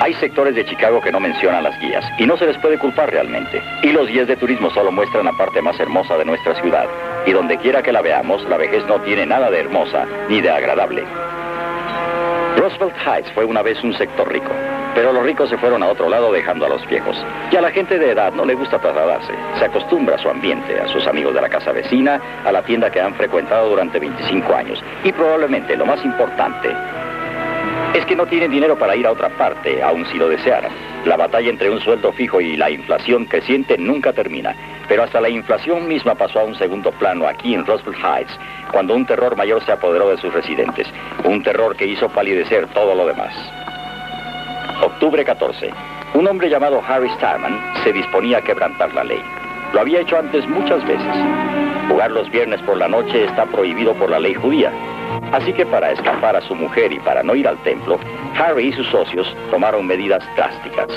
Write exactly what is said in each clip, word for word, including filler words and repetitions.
Hay sectores de Chicago que no mencionan las guías, y no se les puede culpar realmente. Y los guías de turismo solo muestran la parte más hermosa de nuestra ciudad. Y donde quiera que la veamos, la vejez no tiene nada de hermosa ni de agradable. Roosevelt Heights fue una vez un sector rico, pero los ricos se fueron a otro lado dejando a los viejos. Y a la gente de edad no le gusta trasladarse. Se acostumbra a su ambiente, a sus amigos de la casa vecina, a la tienda que han frecuentado durante veinticinco años. Y probablemente lo más importante es que no tienen dinero para ir a otra parte, aun si lo desearan. La batalla entre un sueldo fijo y la inflación creciente nunca termina. Pero hasta la inflación misma pasó a un segundo plano aquí en Roosevelt Heights, cuando un terror mayor se apoderó de sus residentes. Un terror que hizo palidecer todo lo demás. octubre catorce. Un hombre llamado Harry Starman se disponía a quebrantar la ley. Lo había hecho antes muchas veces. Jugar los viernes por la noche está prohibido por la ley judía. Así que para escapar a su mujer y para no ir al templo, Harry y sus socios tomaron medidas drásticas.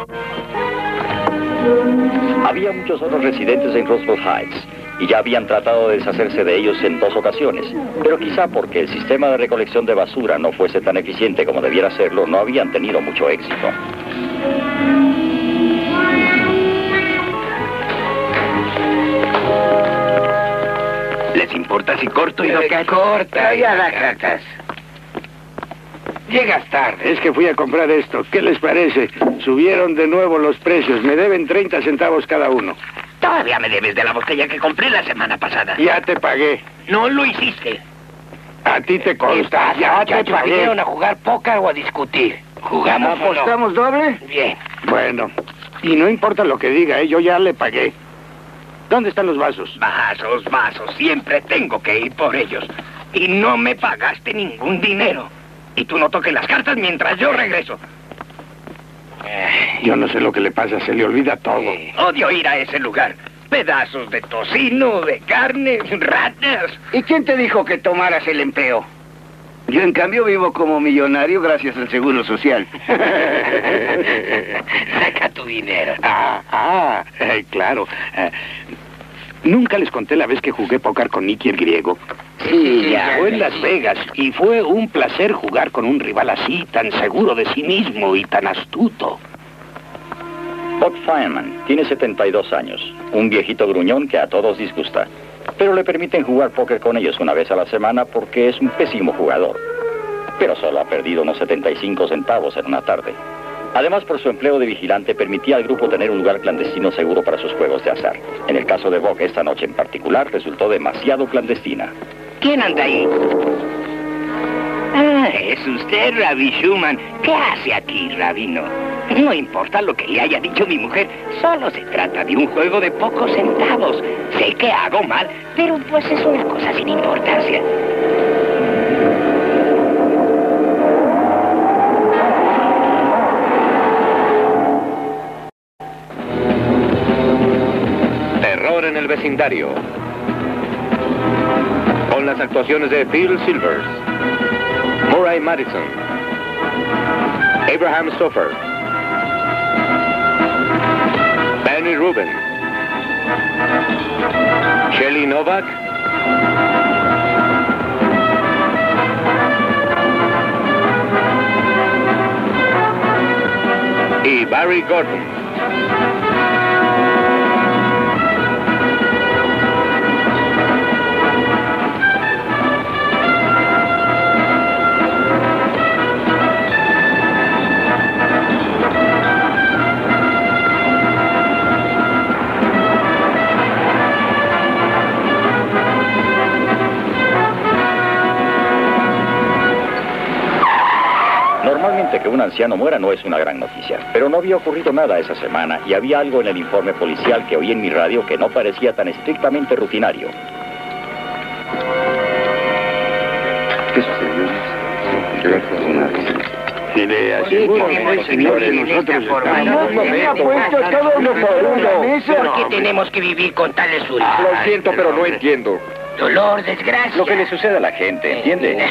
Había muchos otros residentes en Roosevelt Heights y ya habían tratado de deshacerse de ellos en dos ocasiones, pero quizá porque el sistema de recolección de basura no fuese tan eficiente como debiera serlo, no habían tenido mucho éxito. ¿Les importa si corto y no que corta? Ya la cacas. Llegas tarde. Es que fui a comprar esto. ¿Qué les parece? Subieron de nuevo los precios. Me deben treinta centavos cada uno. Todavía me debes de la botella que compré la semana pasada. Ya te pagué. No lo hiciste. A ti te consta. Ya te pagué. ¿Vinieron a jugar póker o a discutir? ¿Jugamos o no? ¿Apostamos doble? Bien. Bueno. Y no importa lo que diga, ¿eh? Yo ya le pagué. ¿Dónde están los vasos? Vasos, vasos. Siempre tengo que ir por ellos. Y no me pagaste ningún dinero. Y tú no toques las cartas mientras yo regreso. Yo no sé lo que le pasa, se le olvida todo. Eh, odio ir a ese lugar. Pedazos de tocino, de carne, ratas. ¿Y quién te dijo que tomaras el empleo? Yo, en cambio, vivo como millonario gracias al Seguro Social. Saca tu dinero. Ah, ah, eh, claro. Eh, Nunca les conté la vez que jugué póker con Nicky el griego. Sí, ya. Fue en Las Vegas y fue un placer jugar con un rival así, tan seguro de sí mismo y tan astuto. Bob Fineman tiene setenta y dos años, un viejito gruñón que a todos disgusta. Pero le permiten jugar póker con ellos una vez a la semana porque es un pésimo jugador. Pero solo ha perdido unos setenta y cinco centavos en una tarde. Además, por su empleo de vigilante, permitía al grupo tener un lugar clandestino seguro para sus juegos de azar. En el caso de Bob, esta noche en particular, resultó demasiado clandestina. ¿Quién anda ahí? Ah, es usted, Rabbi Schumann. ¿Qué hace aquí, rabino? No importa lo que le haya dicho mi mujer, solo se trata de un juego de pocos centavos. Sé que hago mal, pero pues es una cosa sin importancia. En el vecindario, con las actuaciones de Phil Silvers, Murray Madison, Abraham Stoffer, Benny Rubin, Shelley Novak, y Barry Gordon. Que un anciano muera no es una gran noticia, pero no había ocurrido nada esa semana y había algo en el informe policial que oí en mi radio que no parecía tan estrictamente rutinario. ¿Qué sucedió? Y le aseguro, señor, que nosotros estamos... ¿Por qué tenemos que vivir con tales urias? Lo siento, pero no entiendo. Dolor, desgracia. Lo que le sucede a la gente, ¿entiende?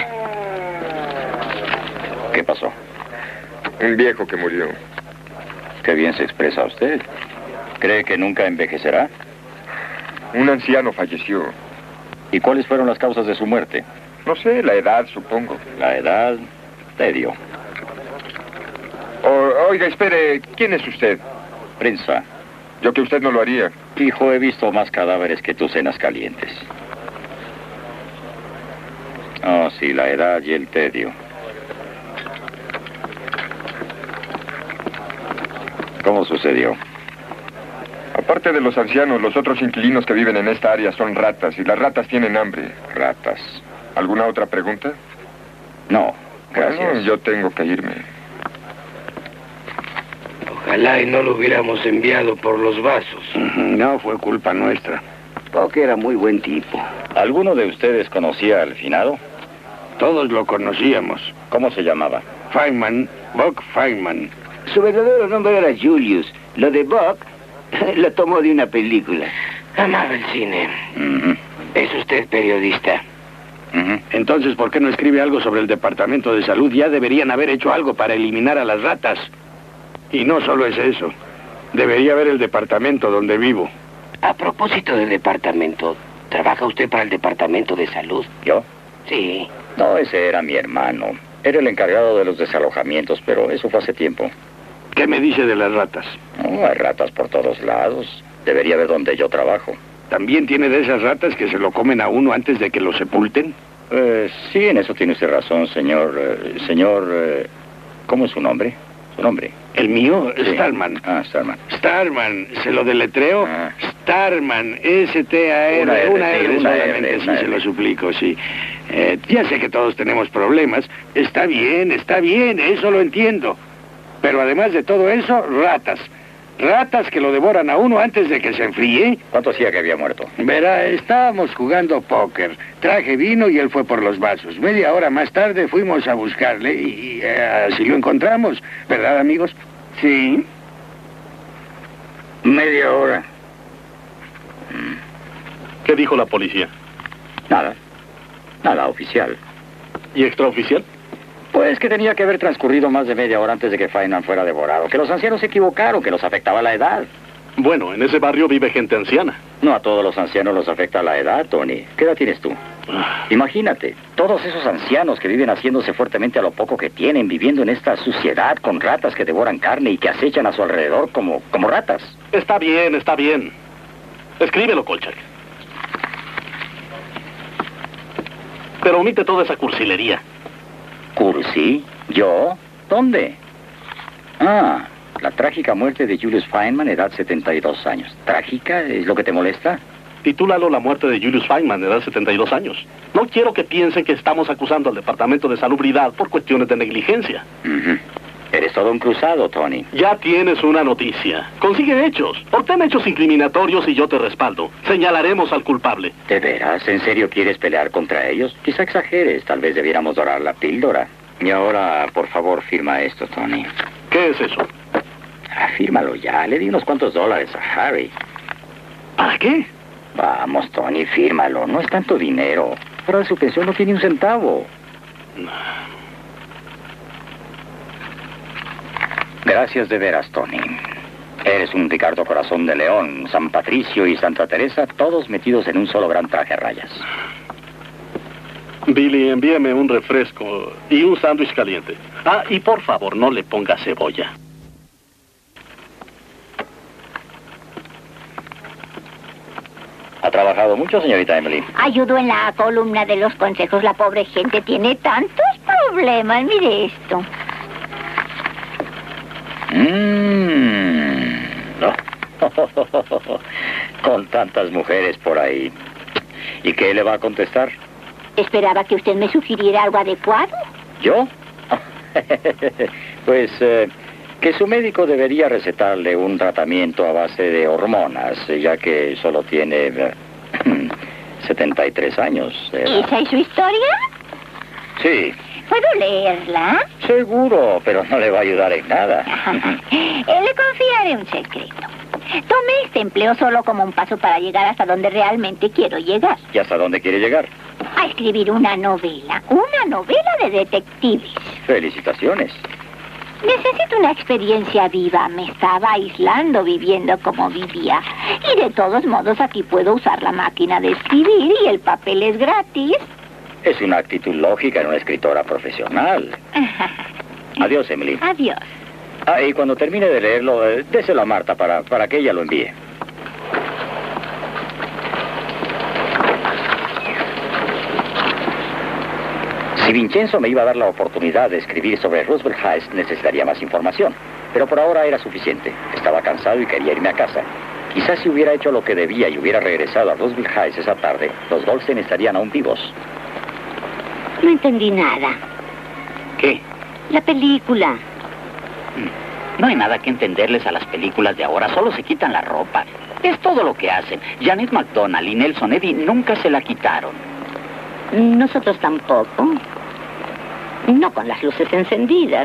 ¿Qué pasó? Un viejo que murió. Qué bien se expresa usted. ¿Cree que nunca envejecerá? Un anciano falleció. ¿Y cuáles fueron las causas de su muerte? No sé, la edad, supongo. La edad, tedio. O, Oiga, espere, ¿quién es usted? Prinza, Yo que usted no lo haría. hijo, he visto más cadáveres que tus cenas calientes. Oh, sí, la edad y el tedio. ¿Cómo sucedió? Aparte de los ancianos, los otros inquilinos que viven en esta área son ratas, y las ratas tienen hambre. Ratas. ¿Alguna otra pregunta? No, gracias. Bueno, yo tengo que irme. Ojalá y no lo hubiéramos enviado por los vasos. No fue culpa nuestra. Porque era muy buen tipo. ¿Alguno de ustedes conocía al finado? Todos lo conocíamos. ¿Cómo se llamaba? Feynman, Buck Feynman. Su verdadero nombre era Julius. Lo de Buck lo tomó de una película. Amaba el cine. Ujú, ¿Es usted periodista? ujú. Entonces, ¿por qué no escribe algo sobre el Departamento de Salud? Ya deberían haber hecho algo para eliminar a las ratas. Y no solo es eso. Debería haber el departamento donde vivo. A propósito del departamento, ¿trabaja usted para el Departamento de Salud? ¿Yo? Sí. No, ese era mi hermano. Era el encargado de los desalojamientos, pero eso fue hace tiempo. ¿Qué me dice de las ratas? No, hay ratas por todos lados. Debería ver dónde yo trabajo. ¿También tiene de esas ratas que se lo comen a uno antes de que lo sepulten? Eh, sí, en eso tiene usted razón, señor... eh, señor... eh, ¿cómo es su nombre? ¿Su nombre? ¿El mío? Sí. Starman. Ah, Starman. Starman, ¿se lo deletreo? Ah. Starman, S T A R, Una R, una sí, R una R, solamente, una sí, se R. lo suplico, sí. Eh, ya sé que todos tenemos problemas, está bien, está bien, eso lo entiendo. Pero además de todo eso, ratas. Ratas que lo devoran a uno antes de que se enfríe. ¿Cuánto hacía que había muerto? Verá, estábamos jugando póker. Traje vino y él fue por los vasos. Media hora más tarde fuimos a buscarle y eh, así lo encontramos. ¿Verdad, amigos? Sí. Media hora. ¿Qué dijo la policía? Nada. Nada oficial. ¿Y extraoficial? Pues que tenía que haber transcurrido más de media hora antes de que Feynman fuera devorado. Que los ancianos se equivocaron, que los afectaba la edad. Bueno, en ese barrio vive gente anciana. No a todos los ancianos los afecta la edad, Tony. ¿Qué edad tienes tú? Imagínate, todos esos ancianos que viven haciéndose fuertemente a lo poco que tienen, viviendo en esta suciedad con ratas que devoran carne y que acechan a su alrededor como, como ratas. Está bien, está bien. Escríbelo, Kolchak. Pero omite toda esa cursilería. ¿Cursi? ¿Yo? ¿Dónde? Ah, la trágica muerte de Julius Feynman, edad setenta y dos años. ¿Trágica? ¿Es lo que te molesta? Titúlalo La muerte de Julius Feynman, de edad setenta y dos años. No quiero que piensen que estamos acusando al Departamento de Salubridad por cuestiones de negligencia. Ujú. Eres todo un cruzado, Tony. Ya tienes una noticia. Consigue hechos. Obtén hechos incriminatorios y yo te respaldo. Señalaremos al culpable. ¿De veras? ¿En serio quieres pelear contra ellos? Quizá exageres. Tal vez debiéramos dorar la píldora. Y ahora, por favor, firma esto, Tony. ¿Qué es eso? Ah, fírmalo ya. Le di unos cuantos dólares a Harry. ¿Para qué? Vamos, Tony, fírmalo. No es tanto dinero. Fuera de su pensión no tiene un centavo. Gracias de veras, Tony. Eres un Ricardo Corazón de León, San Patricio y Santa Teresa, todos metidos en un solo gran traje a rayas. Billy, envíame un refresco y un sándwich caliente. Ah, y por favor, no le ponga cebolla. ¿Ha trabajado mucho, señorita Emily? Ayudo en la columna de los consejos. La pobre gente tiene tantos problemas. Mire esto. Mmm. No. Con tantas mujeres por ahí. ¿Y qué le va a contestar? Esperaba que usted me sugiriera algo adecuado. ¿Yo? Pues eh, que su médico debería recetarle un tratamiento a base de hormonas, ya que solo tiene eh, setenta y tres años. de edad. ¿Esa es su historia? Sí, ¿Puedo leerla? seguro, pero no le va a ayudar en nada. Eh, Le confiaré un secreto. Tomé este empleo solo como un paso para llegar hasta donde realmente quiero llegar. ¿Y hasta dónde quiere llegar? A escribir una novela. Una novela de detectives. Felicitaciones. Necesito una experiencia viva. Me estaba aislando viviendo como vivía. Y de todos modos aquí puedo usar la máquina de escribir y el papel es gratis. Es una actitud lógica en una escritora profesional. Adiós, Emily. Adiós. Ah, y cuando termine de leerlo, eh, déselo a Marta para, para que ella lo envíe. Si Vincenzo me iba a dar la oportunidad de escribir sobre Roosevelt Heights, necesitaría más información. Pero por ahora era suficiente. Estaba cansado y quería irme a casa. Quizás si hubiera hecho lo que debía y hubiera regresado a Roosevelt Heights esa tarde, los Goldstein estarían aún vivos. No entendí nada. ¿Qué? La película. No hay nada que entenderles a las películas de ahora, solo se quitan la ropa. Es todo lo que hacen. Janet McDonald y Nelson Eddy nunca se la quitaron. Nosotros tampoco. No con las luces encendidas.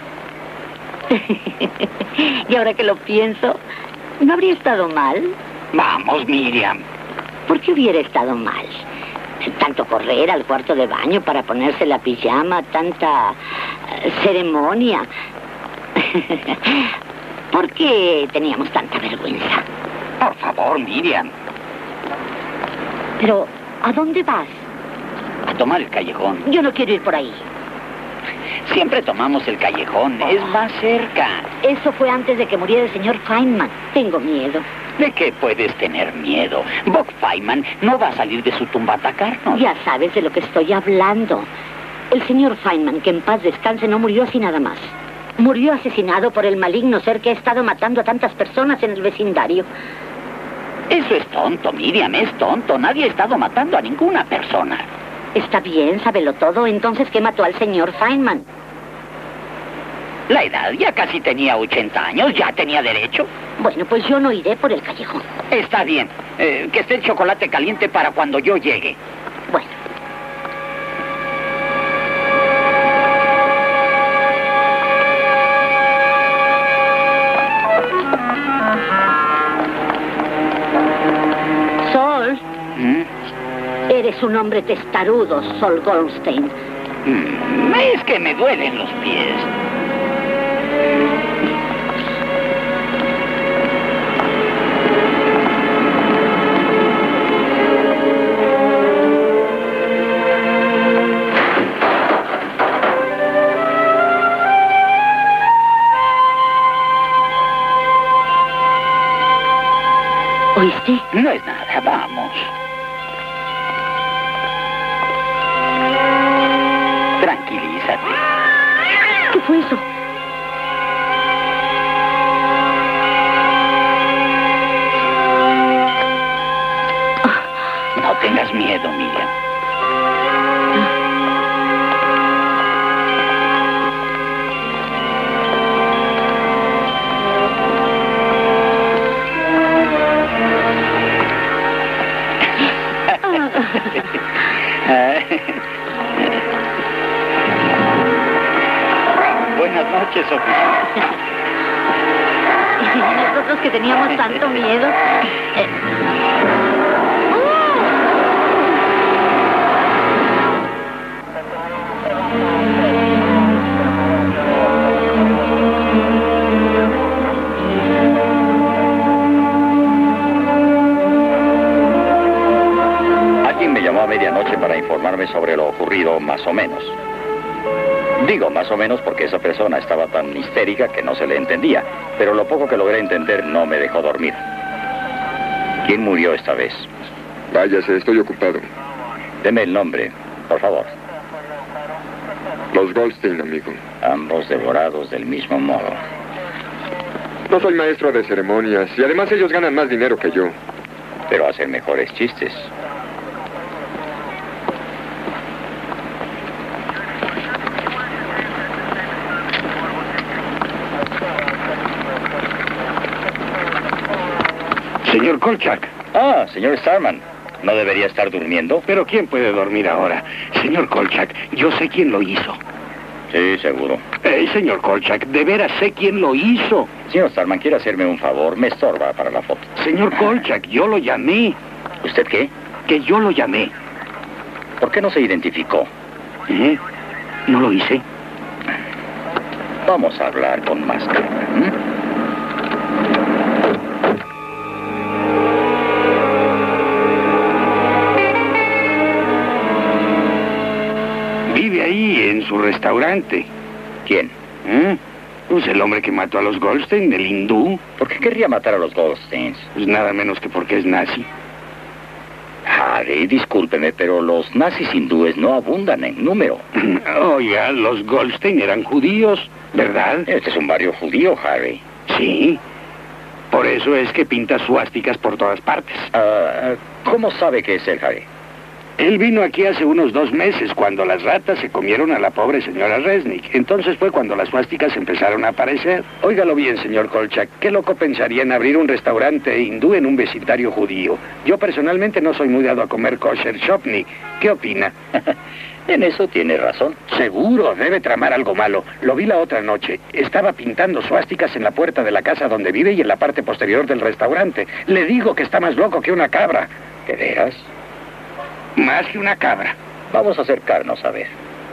Y ahora que lo pienso, ¿no habría estado mal? Vamos, Miriam. ¿Por qué hubiera estado mal? Tanto correr al cuarto de baño para ponerse la pijama, tanta eh, ceremonia. ¿Por qué teníamos tanta vergüenza? Por favor, Miriam. Pero, ¿a dónde vas? A tomar el callejón. Yo no quiero ir por ahí. Siempre tomamos el callejón, es más cerca. Eso fue antes de que muriera el señor Feynman. Tengo miedo. ¿De qué puedes tener miedo? Buck Feynman no va a salir de su tumba a atacarnos. Ya sabes de lo que estoy hablando. El señor Feynman, que en paz descanse, no murió así nada más. Murió asesinado por el maligno ser que ha estado matando a tantas personas en el vecindario. Eso es tonto, Miriam, es tonto. Nadie ha estado matando a ninguna persona. Está bien, sábelo todo. Entonces, ¿qué mató al señor Feynman? La edad, ya casi tenía ochenta años, ya tenía derecho. Bueno, pues yo no iré por el callejón. Está bien, eh, que esté el chocolate caliente para cuando yo llegue. Bueno. Sol. ¿Mm? Eres un hombre testarudo, Sol Goldstein. Mm, es que me duelen los pies. ¿Oíste? No es nada, vamos. Tranquilízate. ¿Qué fue eso? No tengas miedo, Miriam. Buenas noches, Sofía. Y nosotros que teníamos tanto miedo. Eh... Alguien me llamó a medianoche para informarme sobre lo ocurrido, más o menos. Digo más o menos porque esa persona estaba tan histérica que no se le entendía, pero lo poco que logré entender no me dejó dormir. ¿Quién murió esta vez? Váyase, estoy ocupado. Deme el nombre, por favor. Los Goldstein, amigo. Ambos devorados del mismo modo. No soy maestro de ceremonias y además ellos ganan más dinero que yo. Pero hacen mejores chistes. Señor Kolchak. Ah, señor Starman. ¿No debería estar durmiendo? ¿Pero quién puede dormir ahora? Señor Kolchak, yo sé quién lo hizo. Sí, seguro. Eh, señor Kolchak, de veras sé quién lo hizo. Señor Starman, ¿quiere hacerme un favor? Me estorba para la foto. Señor Kolchak, yo lo llamé. ¿Usted qué? Que yo lo llamé. ¿Por qué no se identificó? ¿Eh? ¿No lo hice? Vamos a hablar con más calma. ¿Mm? Vive ahí, en su restaurante. ¿Quién? ¿Eh? Pues el hombre que mató a los Goldstein, el hindú. ¿Por qué querría matar a los Goldsteins? Pues nada menos que porque es nazi. Harry, discúlpeme, pero los nazis hindúes no abundan en número. Oiga, los Goldstein eran judíos, ¿verdad? Este es un barrio judío, Harry. Sí. Por eso es que pinta suásticas por todas partes. Uh, ¿Cómo sabe que es él, Harry? Él vino aquí hace unos dos meses, cuando las ratas se comieron a la pobre señora Resnick. Entonces fue cuando las suásticas empezaron a aparecer. Óigalo bien, señor Kolchak. ¿Qué loco pensaría en abrir un restaurante hindú en un vecindario judío? Yo personalmente no soy muy dado a comer kosher shopni. ¿Qué opina? En eso tiene razón. Seguro, debe tramar algo malo. Lo vi la otra noche. Estaba pintando suásticas en la puerta de la casa donde vive y en la parte posterior del restaurante. Le digo que está más loco que una cabra. ¿De veras? Más que una cabra. Vamos a acercarnos a ver.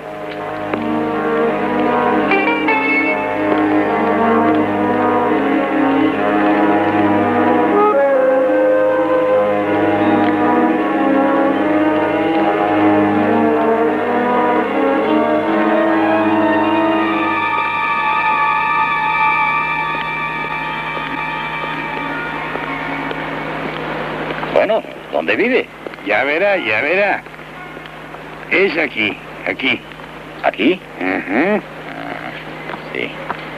Bueno, ¿dónde vive? Ya verá, ya verá. Es aquí, aquí. ¿Aquí? Ajá. Ah, sí.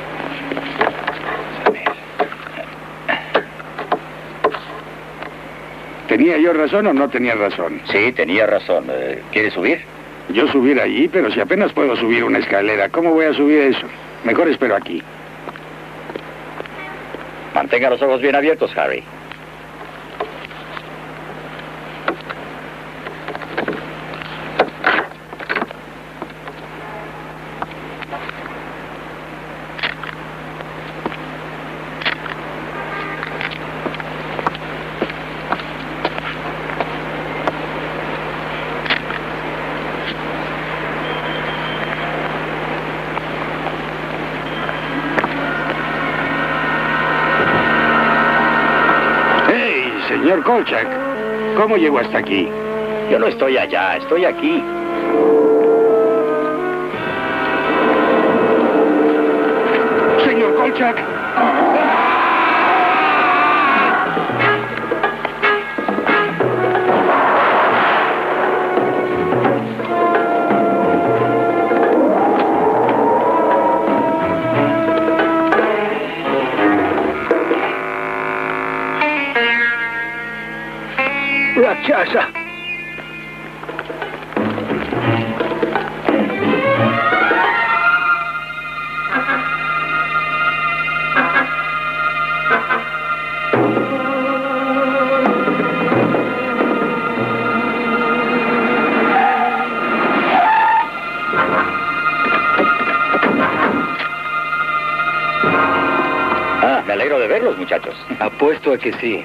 ¿Tenía yo razón o no tenía razón? Sí, tenía razón. Eh, ¿Quiere subir? Yo subir allí, pero si apenas puedo subir una escalera, ¿cómo voy a subir eso? Mejor espero aquí. Mantenga los ojos bien abiertos, Harry. Señor Kolchak, ¿cómo llegó hasta aquí? Yo no estoy allá, estoy aquí. Señor Kolchak. Raksasa. Ah, me alegro de verlos, muchachos. Apuesto a que sí.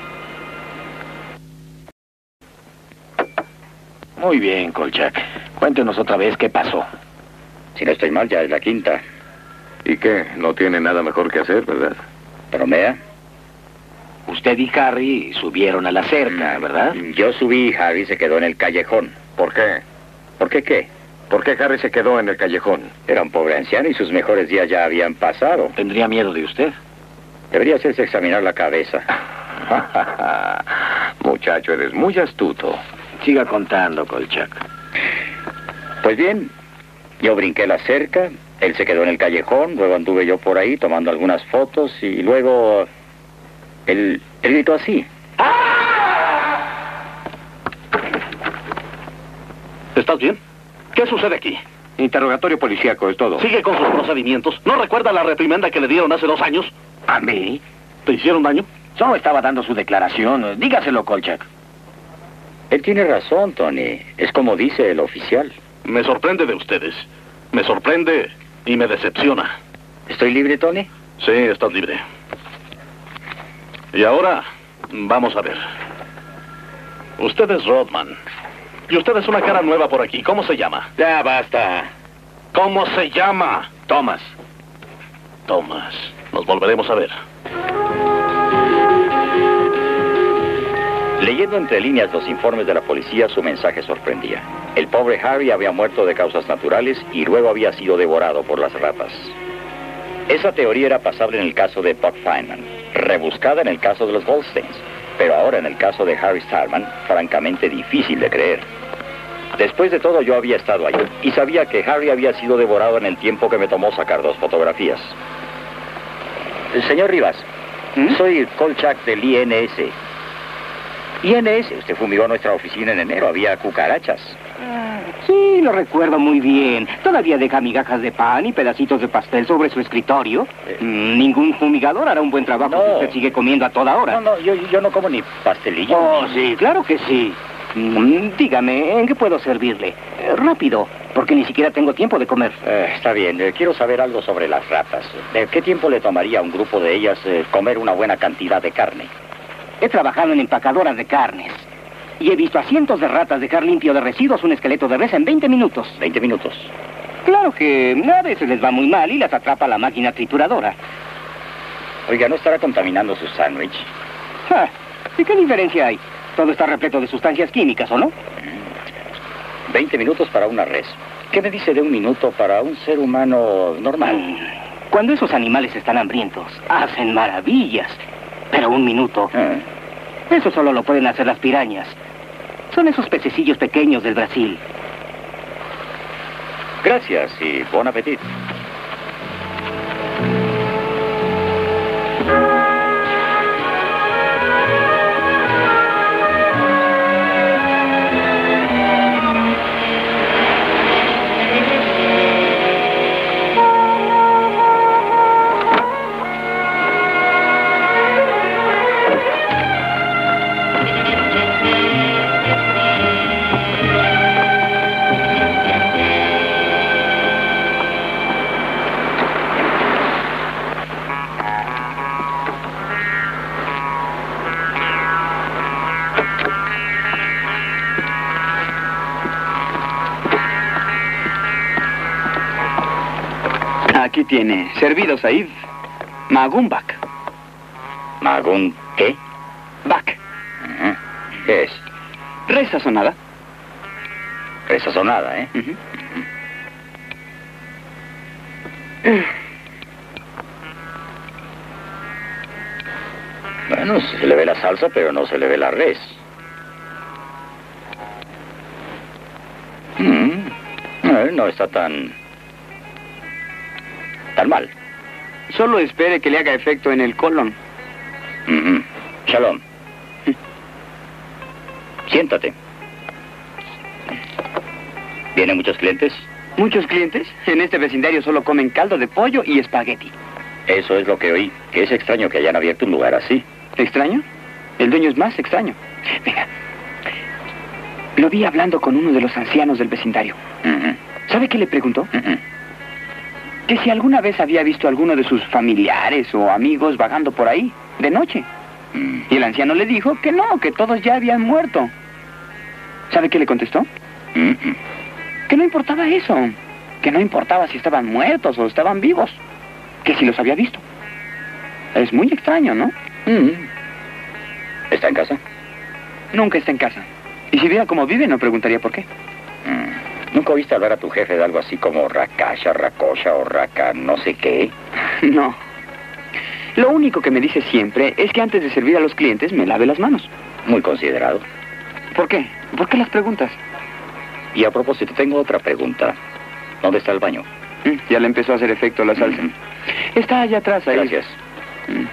Muy bien, Kolchak. Cuéntenos otra vez qué pasó. Si no estoy mal, ya es la quinta. ¿Y qué? No tiene nada mejor que hacer, ¿verdad? ¿Bromea? Usted y Harry subieron a la cerca, ¿verdad? Yo subí y Harry se quedó en el callejón. ¿Por qué? ¿Por qué qué? ¿Por qué Harry se quedó en el callejón? Era un pobre anciano y sus mejores días ya habían pasado. ¿Tendría miedo de usted? Debería hacerse examinar la cabeza. Muchacho, eres muy astuto. Siga contando, Kolchak. Pues bien, yo brinqué la cerca, él se quedó en el callejón, luego anduve yo por ahí tomando algunas fotos y luego él, él gritó así. ¿Estás bien? ¿Qué sucede aquí? Interrogatorio policíaco, es todo. ¿Sigue con sus procedimientos? ¿No recuerda la reprimenda que le dieron hace dos años? ¿A mí? ¿Te hicieron daño? Solo estaba dando su declaración. Dígaselo, Kolchak. Él tiene razón, Tony. Es como dice el oficial. Me sorprende de ustedes. Me sorprende y me decepciona. ¿Estoy libre, Tony? Sí, estás libre. Y ahora, vamos a ver. Usted es Rodman. Y usted es una cara nueva por aquí. ¿Cómo se llama? Ya basta. ¿Cómo se llama? Thomas. Thomas. Nos volveremos a ver. Leyendo entre líneas los informes de la policía, su mensaje sorprendía. El pobre Harry había muerto de causas naturales y luego había sido devorado por las ratas. Esa teoría era pasable en el caso de Buck Feynman, rebuscada en el caso de los Goldsteins, pero ahora en el caso de Harry Starman, francamente difícil de creer. Después de todo, yo había estado allí y sabía que Harry había sido devorado en el tiempo que me tomó sacar dos fotografías. Señor Rivas, ¿Mm? Soy Kolchak del I N S. I N S, usted fumigó nuestra oficina en enero, había cucarachas. Sí, lo recuerdo muy bien. Todavía deja migajas de pan y pedacitos de pastel sobre su escritorio. Eh. Mm, ningún fumigador hará un buen trabajo no. si usted sigue comiendo a toda hora. No, no, yo, yo no como ni pastelillo. Oh, sí, claro que sí. Mm, dígame, ¿en qué puedo servirle? Eh, rápido, porque ni siquiera tengo tiempo de comer. Eh, está bien, eh, quiero saber algo sobre las ratas. ¿De qué tiempo le tomaría a un grupo de ellas eh, comer una buena cantidad de carne? He trabajado en empacadoras de carnes. Y he visto a cientos de ratas dejar limpio de residuos un esqueleto de res en veinte minutos. ¿veinte minutos? Claro que a veces les va muy mal y las atrapa la máquina trituradora. Oiga, ¿no estará contaminando su sándwich? Ah, ¿y qué diferencia hay? Todo está repleto de sustancias químicas, ¿o no? veinte minutos para una res. ¿Qué me dice de un minuto para un ser humano normal? Cuando esos animales están hambrientos, hacen maravillas. Pero un minuto... Ah. Eso solo lo pueden hacer las pirañas. Son esos pececillos pequeños del Brasil. Gracias y buen apetito. Aquí tiene, servido, Said. Magun Bak. ¿Magun qué? Bak. Uh-huh. ¿Qué es? Res sazonada. Res sazonada, ¿eh? Uh-huh. Uh-huh. Bueno, se le ve la salsa, pero no se le ve la res. Mm. No, no está tan... tan mal. Solo espere que le haga efecto en el colon. Uh-huh. Shalom. Siéntate. ¿Vienen muchos clientes? ¿Muchos clientes? En este vecindario solo comen caldo de pollo y espagueti. Eso es lo que oí, que es extraño que hayan abierto un lugar así. ¿Extraño? El dueño es más extraño. Venga. Lo vi hablando con uno de los ancianos del vecindario. Uh-huh. ¿Sabe qué le preguntó? Uh-huh. Que si alguna vez había visto a alguno de sus familiares o amigos vagando por ahí, de noche. Uh-huh. Y el anciano le dijo que no, que todos ya habían muerto. ¿Sabe qué le contestó? Uh-huh. Que no importaba eso. Que no importaba si estaban muertos o estaban vivos. Que si los había visto. Es muy extraño, ¿no? Uh-huh. ¿Está en casa? Nunca está en casa. Y si viera cómo vive, no preguntaría por qué. Uh-huh. ¿Nunca oíste hablar a tu jefe de algo así como Rakasha, Rakosha o Raka no sé qué? No. Lo único que me dice siempre es que antes de servir a los clientes me lave las manos. Muy considerado. ¿Por qué? ¿Por qué las preguntas? Y a propósito, tengo otra pregunta. ¿Dónde está el baño? Mm, ya le empezó a hacer efecto la salsa. Mm. Está allá atrás, ahí. Gracias. Mm.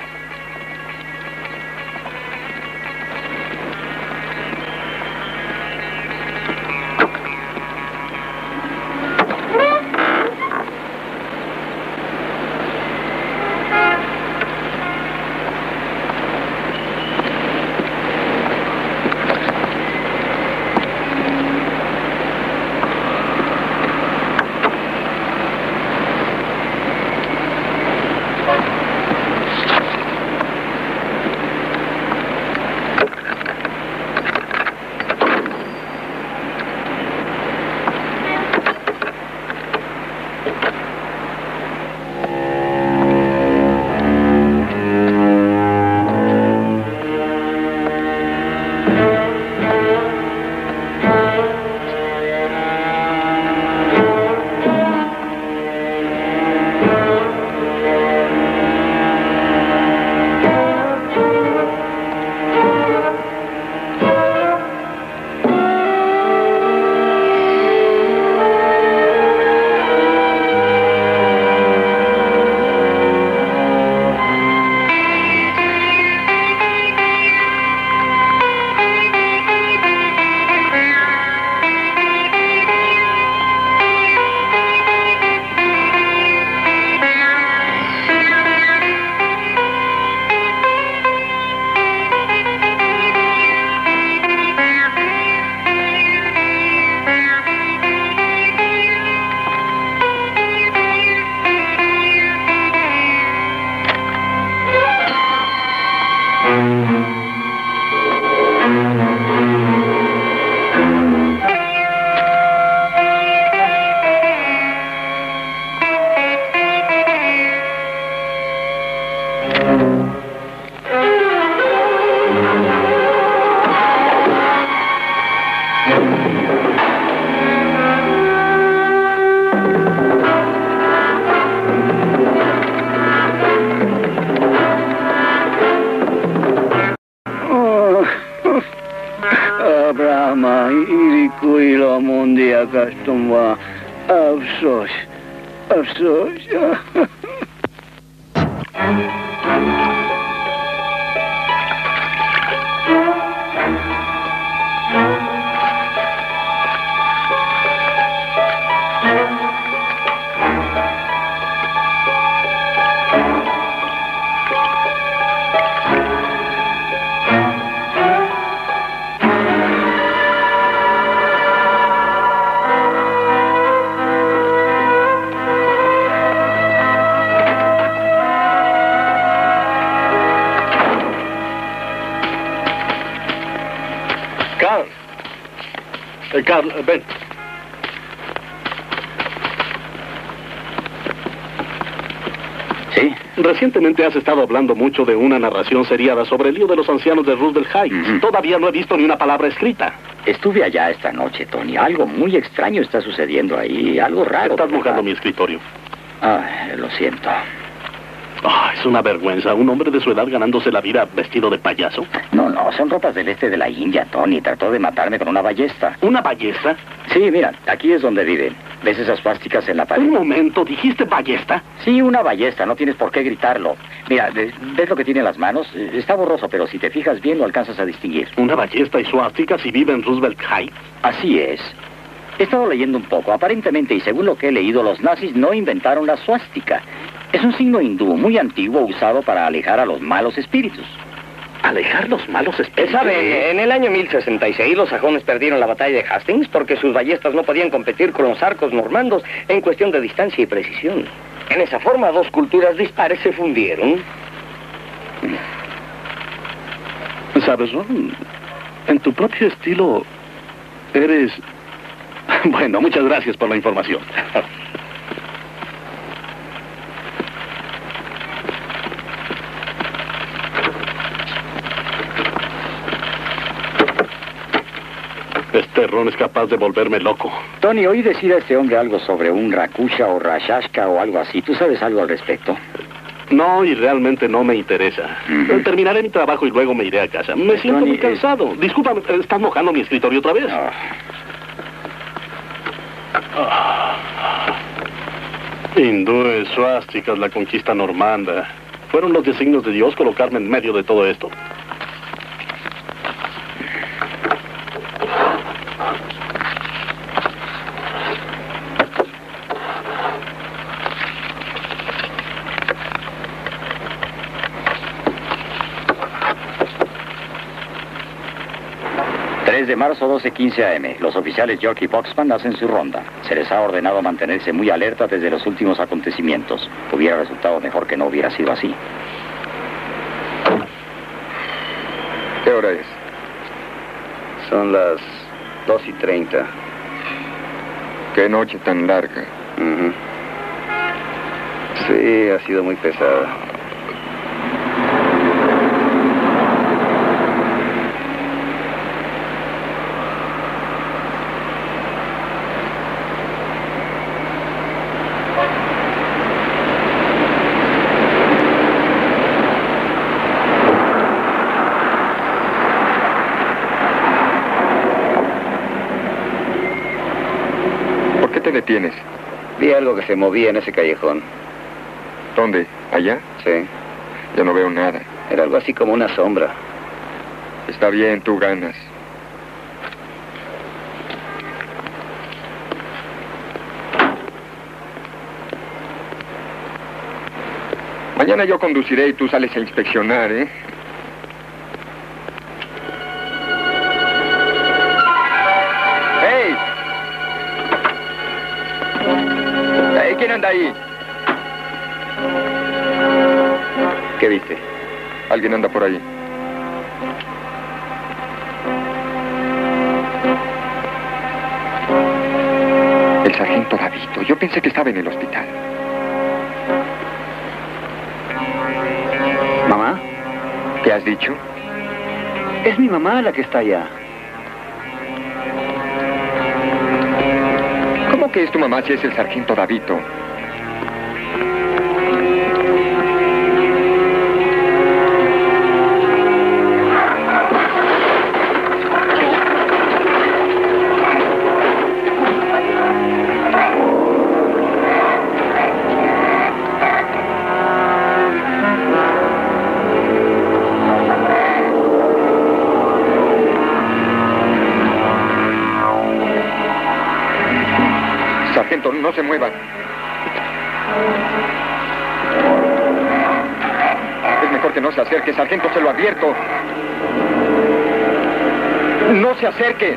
acostumbrado. Afsos. Afsos. Carl. Eh, Carl, eh, ven. ¿Sí? Recientemente has estado hablando mucho de una narración seriada sobre el lío de los ancianos de Roosevelt Heights. Uh-huh. Todavía no he visto ni una palabra escrita. Estuve allá esta noche, Tony. Algo muy extraño está sucediendo ahí. Algo raro. Estás ¿verdad? mojando mi escritorio. Ah, lo siento. Ah, es una vergüenza. Un hombre de su edad ganándose la vida vestido de payaso. No, no, son ropas del este de la India, Tony. Trató de matarme con una ballesta. ¿Una ballesta? Sí, mira, aquí es donde viven. ¿Ves esas suásticas en la pared? Un momento, ¿dijiste ballesta? Sí, una ballesta, no tienes por qué gritarlo. Mira, ¿ves lo que tiene en las manos? Está borroso, pero si te fijas bien lo alcanzas a distinguir. ¿Una ballesta y suásticas y vive en Roosevelt Heights? Así es. He estado leyendo un poco. Aparentemente, y según lo que he leído, los nazis no inventaron la suástica. Es un signo hindú muy antiguo usado para alejar a los malos espíritus. ¿Alejar los malos espíritus? ¿Sabe? En el año mil sesenta y seis los sajones perdieron la batalla de Hastings porque sus ballestas no podían competir con los arcos normandos en cuestión de distancia y precisión. En esa forma, dos culturas dispares se fundieron. ¿Sabes, Ron? En tu propio estilo, eres... Bueno, muchas gracias por la información. Este ron es capaz de volverme loco. Tony, oí decir a este hombre algo sobre un Rakusha o Rashashka o algo así. ¿Tú sabes algo al respecto? No, y realmente no me interesa. Uh-huh. Terminaré mi trabajo y luego me iré a casa. Me siento Tony, muy cansado. es... Discúlpame, ¿estás mojando mi escritorio otra vez? Oh. Hindúes, suásticas, la conquista normanda. ¿Fueron los designios de Dios colocarme en medio de todo esto? tres de marzo, doce quince a eme Los oficiales York y Boxman hacen su ronda. Se les ha ordenado mantenerse muy alerta desde los últimos acontecimientos. Hubiera resultado mejor que no hubiera sido así. ¿Qué hora es? Son las dos y treinta. Qué noche tan larga. Uh-huh. Sí, ha sido muy pesada. ¿Por qué te detienes? Vi algo que se movía en ese callejón. ¿Dónde? ¿Allá? Sí. Ya no veo nada. Era algo así como una sombra. Está bien, tú ganas. Mañana yo conduciré y tú sales a inspeccionar, ¿eh? ¡Hey! Hey, ¿quién anda ahí? ¿Qué viste? Alguien anda por ahí. El sargento Davito. Yo pensé que estaba en el hospital. ¿Mamá? ¿Qué has dicho? Es mi mamá la que está allá. ¿Cómo que es tu mamá si es el sargento Davito? quieto, no se mueva. Es mejor que no se acerque, sargento, se lo advierto. ¡No se acerque!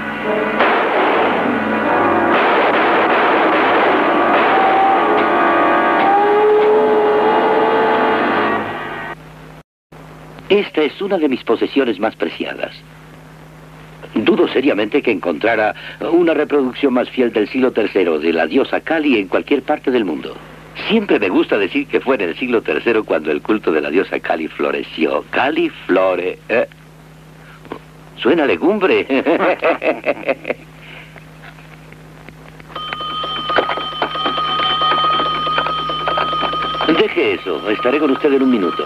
Esta es una de mis posesiones más preciadas. Dudo seriamente que encontrara una reproducción más fiel del siglo tercero de la diosa Kali en cualquier parte del mundo. Siempre me gusta decir que fue en el siglo tercero cuando el culto de la diosa Kali floreció. Kali flore... ¿eh? Suena legumbre. Deje eso. Estaré con usted en un minuto.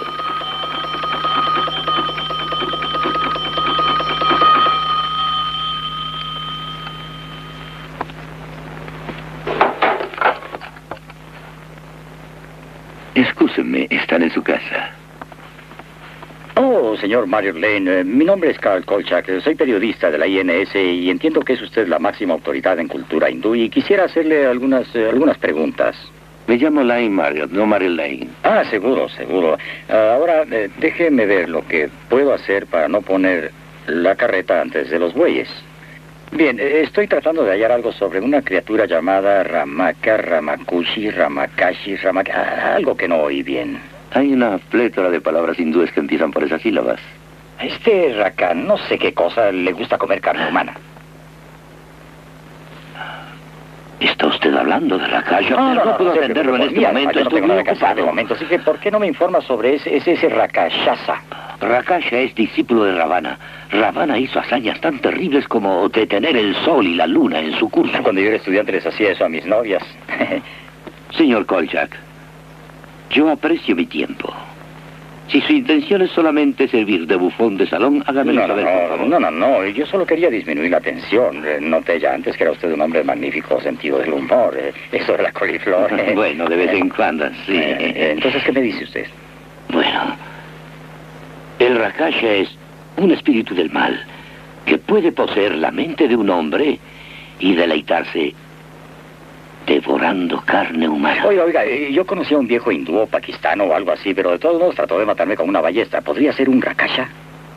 Excúsenme, están en su casa. Oh, señor Mario Lane, eh, mi nombre es Carl Kolchak, soy periodista de la I N S y entiendo que es usted la máxima autoridad en cultura hindú y quisiera hacerle algunas, eh, algunas preguntas. Me llamo Lane Marriott, no Mario Lane. Ah, seguro, seguro. Ah, ahora, eh, déjeme ver lo que puedo hacer para no poner la carreta antes de los bueyes. Bien, eh, estoy tratando de hallar algo sobre una criatura llamada Ramaka, Ramakushi, Ramakashi, Ramak... ah, algo que no oí bien. Hay una plétora de palabras hindúes que empiezan por esas sílabas. A este Raka, no sé qué cosa, le gusta comer carne humana. ¿Está usted hablando de Rakasha? No, no, no, puedo no sé, atenderlo en por este mí, momento, yo no estoy tengo muy nada que hacer de ocupado. momento, así que ¿por qué no me informa sobre ese, ese, ese Rakashasa? Rakasha es discípulo de Ravana. Ravana hizo hazañas tan terribles como detener el sol y la luna en su curso. Cuando yo era estudiante les hacía eso a mis novias. Señor Kolchak, yo aprecio mi tiempo. Si su intención es solamente servir de bufón de salón, hágamelo No, no, saber, por no, favor. no, no, no, yo solo quería disminuir la tensión. Eh, Noté ya antes que era usted un hombre de magnífico sentido del humor. Eh, Eso de la coliflor. eh. Bueno, de vez en cuando, sí. Eh, eh, Entonces, ¿qué me dice usted? Bueno, el Rakasha es un espíritu del mal que puede poseer la mente de un hombre y deleitarse devorando carne humana. Oiga, oiga, eh, yo conocí a un viejo hindú o pakistano o algo así, pero de todos modos trató de matarme con una ballesta. ¿Podría ser un Rakasha?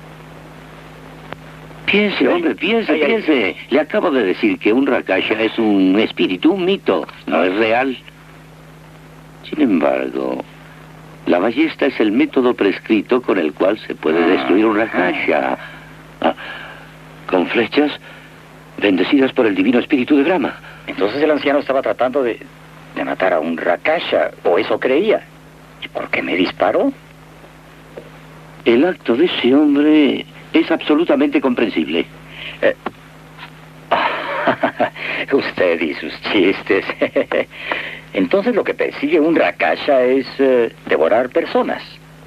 Piense, hombre, piense, Ay, ay. piense. Le acabo de decir que un Rakasha es un espíritu, un mito, no es real. Sin embargo, la ballesta es el método prescrito con el cual se puede destruir un Rakasha. Ah, con flechas bendecidas por el divino espíritu de Brahma. Entonces el anciano estaba tratando de, de matar a un Rakasha, o eso creía. ¿Y por qué me disparó? El acto de ese hombre es absolutamente comprensible. Eh, usted y sus chistes. Entonces lo que persigue un Rakasha es eh, devorar personas.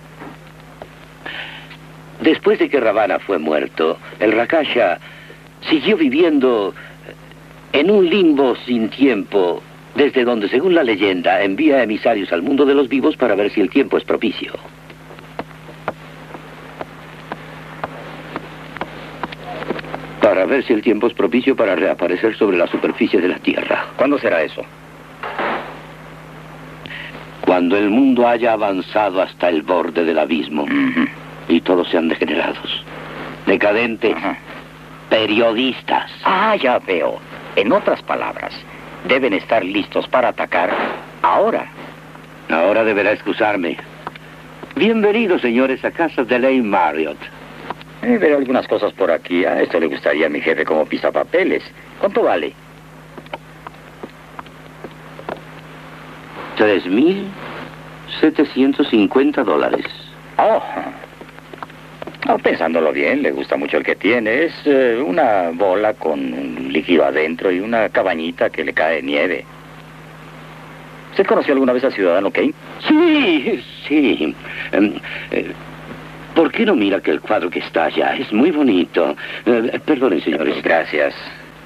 Después de que Ravana fue muerto, el Rakasha siguió viviendo en un limbo sin tiempo, desde donde, según la leyenda, envía emisarios al mundo de los vivos para ver si el tiempo es propicio. Para ver si el tiempo es propicio para reaparecer sobre la superficie de la Tierra. ¿Cuándo será eso? Cuando el mundo haya avanzado hasta el borde del abismo Ujú. y todos sean degenerados, decadentes, Ajá. periodistas. Ah, ya veo. En otras palabras, deben estar listos para atacar ahora. Ahora deberá excusarme. Bienvenidos, señores, a casa de Lane Marriott. Eh, veo algunas cosas por aquí. A esto le gustaría a mi jefe como pisapapeles. ¿Cuánto vale? Tres mil setecientos cincuenta dólares. Oh. Oh, pensándolo bien, le gusta mucho el que tiene. Es eh, una bola con un líquido adentro y una cabañita que le cae nieve. ¿Usted conoció alguna vez al ciudadano Kane? Sí, sí. Em, eh, ¿Por qué no mira que el cuadro que está allá es muy bonito? Eh, perdonen, señores. Pues gracias.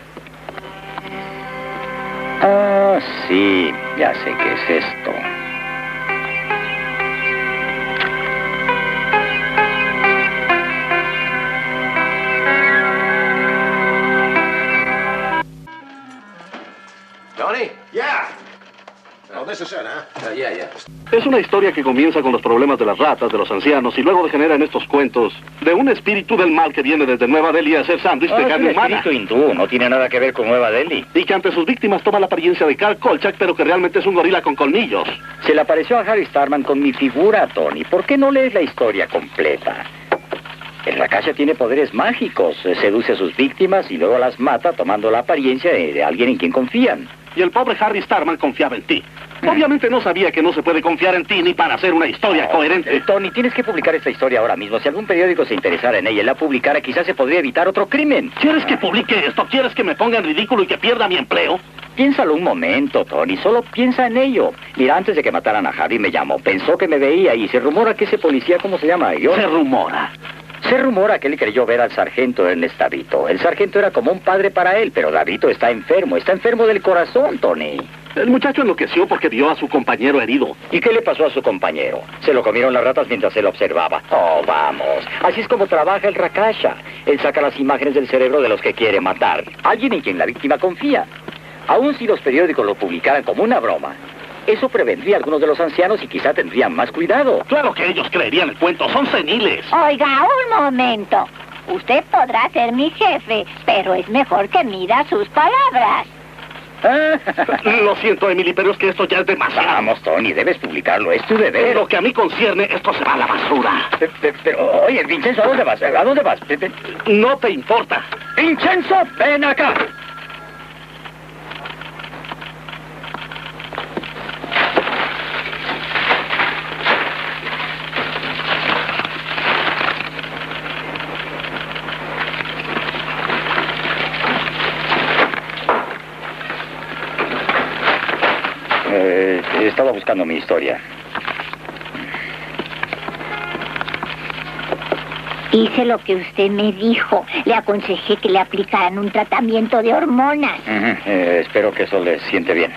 Ah, sí, ya sé qué es esto. Tony? Yeah. Es una historia que comienza con los problemas de las ratas, de los ancianos, y luego degenera en estos cuentos de un espíritu del mal que viene desde Nueva Delhi a hacer sándwich de Ah, carne es un humana. espíritu hindú, no tiene nada que ver con Nueva Delhi. Y que ante sus víctimas toma la apariencia de Karl Kolchak, pero que realmente es un gorila con colmillos. Se le apareció a Harry Starman con mi figura, Tony. ¿Por qué no lees la historia completa? El Rakasha tiene poderes mágicos, seduce a sus víctimas y luego las mata tomando la apariencia de, de alguien en quien confían. Y el pobre Harry Starman confiaba en ti. Obviamente no sabía que no se puede confiar en ti ni para hacer una historia No, coherente. eh, Tony, tienes que publicar esta historia ahora mismo. Si algún periódico se interesara en ella y la publicara, quizás se podría evitar otro crimen. ¿Quieres que publique esto? ¿Quieres que me ponga en ridículo y que pierda mi empleo? Piénsalo un momento, Tony. Solo piensa en ello. Mira, antes de que mataran a Harry me llamó. Pensó que me veía y se rumora que ese policía, ¿cómo se llama? Yo. Se rumora. Se rumora que él creyó ver al sargento Ernest Davito. El sargento era como un padre para él, pero Davito está enfermo. Está enfermo del corazón, Tony. El muchacho enloqueció porque vio a su compañero herido. ¿Y qué le pasó a su compañero? Se lo comieron las ratas mientras él observaba. Oh, vamos. Así es como trabaja el Rakasha. Él saca las imágenes del cerebro de los que quiere matar. Alguien en quien la víctima confía. Aun si los periódicos lo publicaran como una broma, eso prevendría a algunos de los ancianos y quizá tendrían más cuidado. Claro que ellos creerían el cuento. Son seniles. Oiga, un momento. Usted podrá ser mi jefe, pero es mejor que mida sus palabras. Lo siento, Emily, pero es que esto ya es demasiado. Vamos, Tony, debes publicarlo. Es tu deber. En lo que a mí concierne, esto se va a la basura. Pe- pe- Pero, oye, Vincenzo, ¿a dónde vas? ¿A dónde vas? Pe- pe- No te importa. ¡Vincenzo, ven acá! Eh, he estado buscando mi historia. Hice lo que usted me dijo. Le aconsejé que le aplicaran un tratamiento de hormonas. Ujú, eh, espero que eso le siente bien.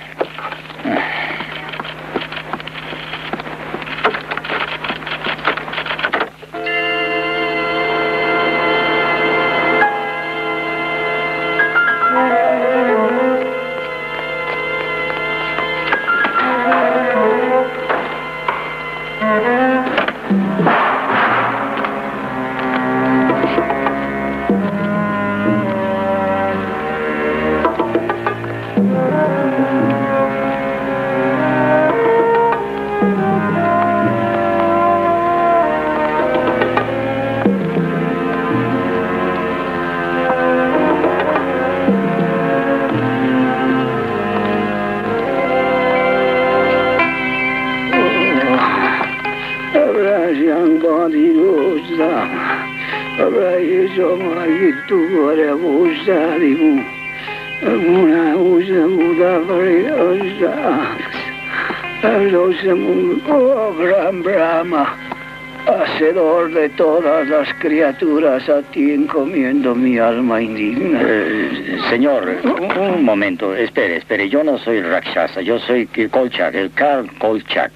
Oh, gran Brahma, hacedor de todas las criaturas, a ti encomiendo mi alma indigna. Eh, señor, un, un momento. Espere, espere. Yo no soy Rakshasa. Yo soy Kolchak, el Karl Kolchak.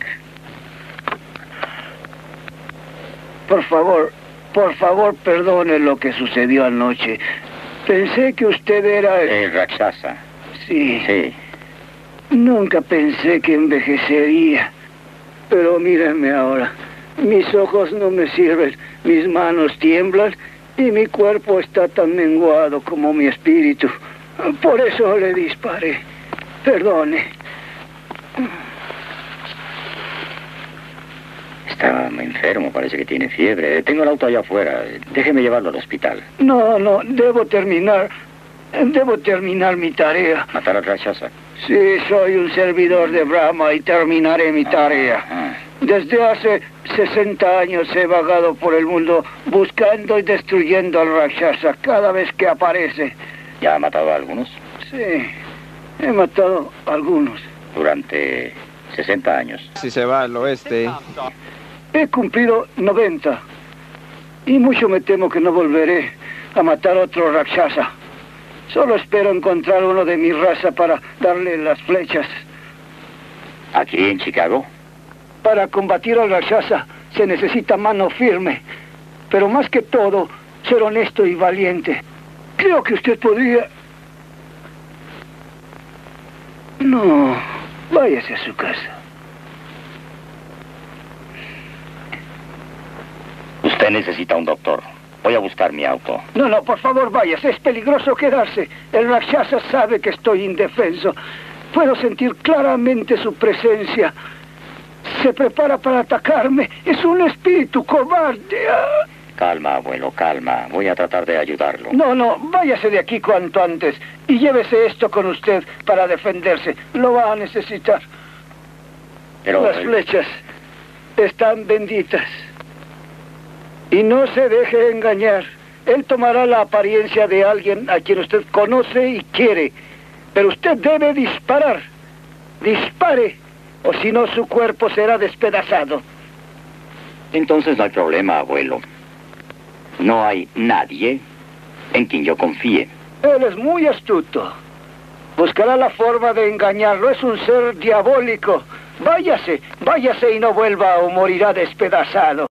Por favor, por favor, perdone lo que sucedió anoche. Pensé que usted era... el- El Rakshasa. Sí, Sí. nunca pensé que envejecería. Pero mírenme ahora. Mis ojos no me sirven, mis manos tiemblan y mi cuerpo está tan menguado como mi espíritu. Por eso le disparé. Perdone. Está muy enfermo, parece que tiene fiebre. Tengo el auto allá afuera. Déjeme llevarlo al hospital. No, no, debo terminar. Debo terminar mi tarea. ¿Matar al Rakshasa? Sí, soy un servidor de Brahma y terminaré mi tarea. Ah, Desde hace sesenta años he vagado por el mundo buscando y destruyendo al Rakshasa cada vez que aparece. ¿Ya ha matado a algunos? Sí, he matado a algunos. Durante sesenta años. Si se va al oeste. He cumplido noventa. Y mucho me temo que no volveré a matar otro Rakshasa. Solo espero encontrar uno de mi raza para darle las flechas. ¿Aquí en Chicago? Para combatir al Rakshasa se necesita mano firme. Pero más que todo, ser honesto y valiente. Creo que usted podría... No, váyase a su casa. Usted necesita un doctor. Voy a buscar mi auto. No, no, por favor, váyase. Es peligroso quedarse. El Rakshasa sabe que estoy indefenso. Puedo sentir claramente su presencia. Se prepara para atacarme. Es un espíritu cobarde. Ah. Calma, abuelo, calma. Voy a tratar de ayudarlo. No, no, váyase de aquí cuanto antes. Y llévese esto con usted para defenderse. Lo va a necesitar. Pero... Las flechas están benditas. Y no se deje engañar. Él tomará la apariencia de alguien a quien usted conoce y quiere. Pero usted debe disparar. Dispare, o si no su cuerpo será despedazado. Entonces no hay problema, abuelo. No hay nadie en quien yo confíe. Él es muy astuto. Buscará la forma de engañarlo. Es un ser diabólico. Váyase, váyase y no vuelva o morirá despedazado.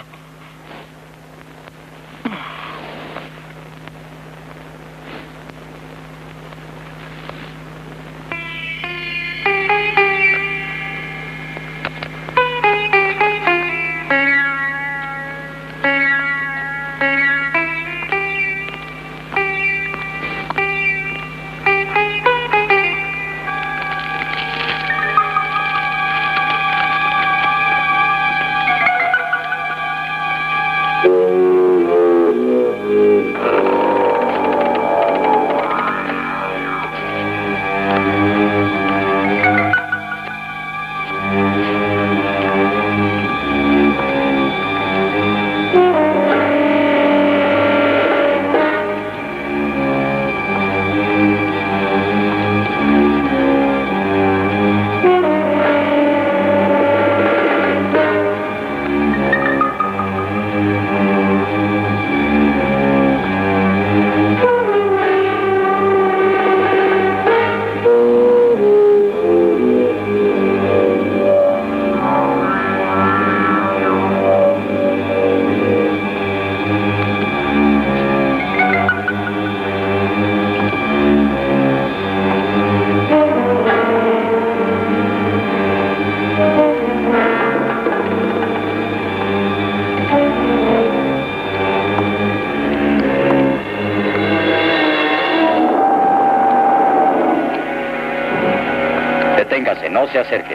Deténgase, no se acerque.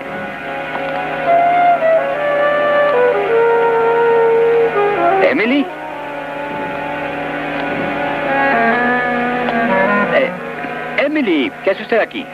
¿Emily? Eh, Emily, ¿qué hace usted aquí?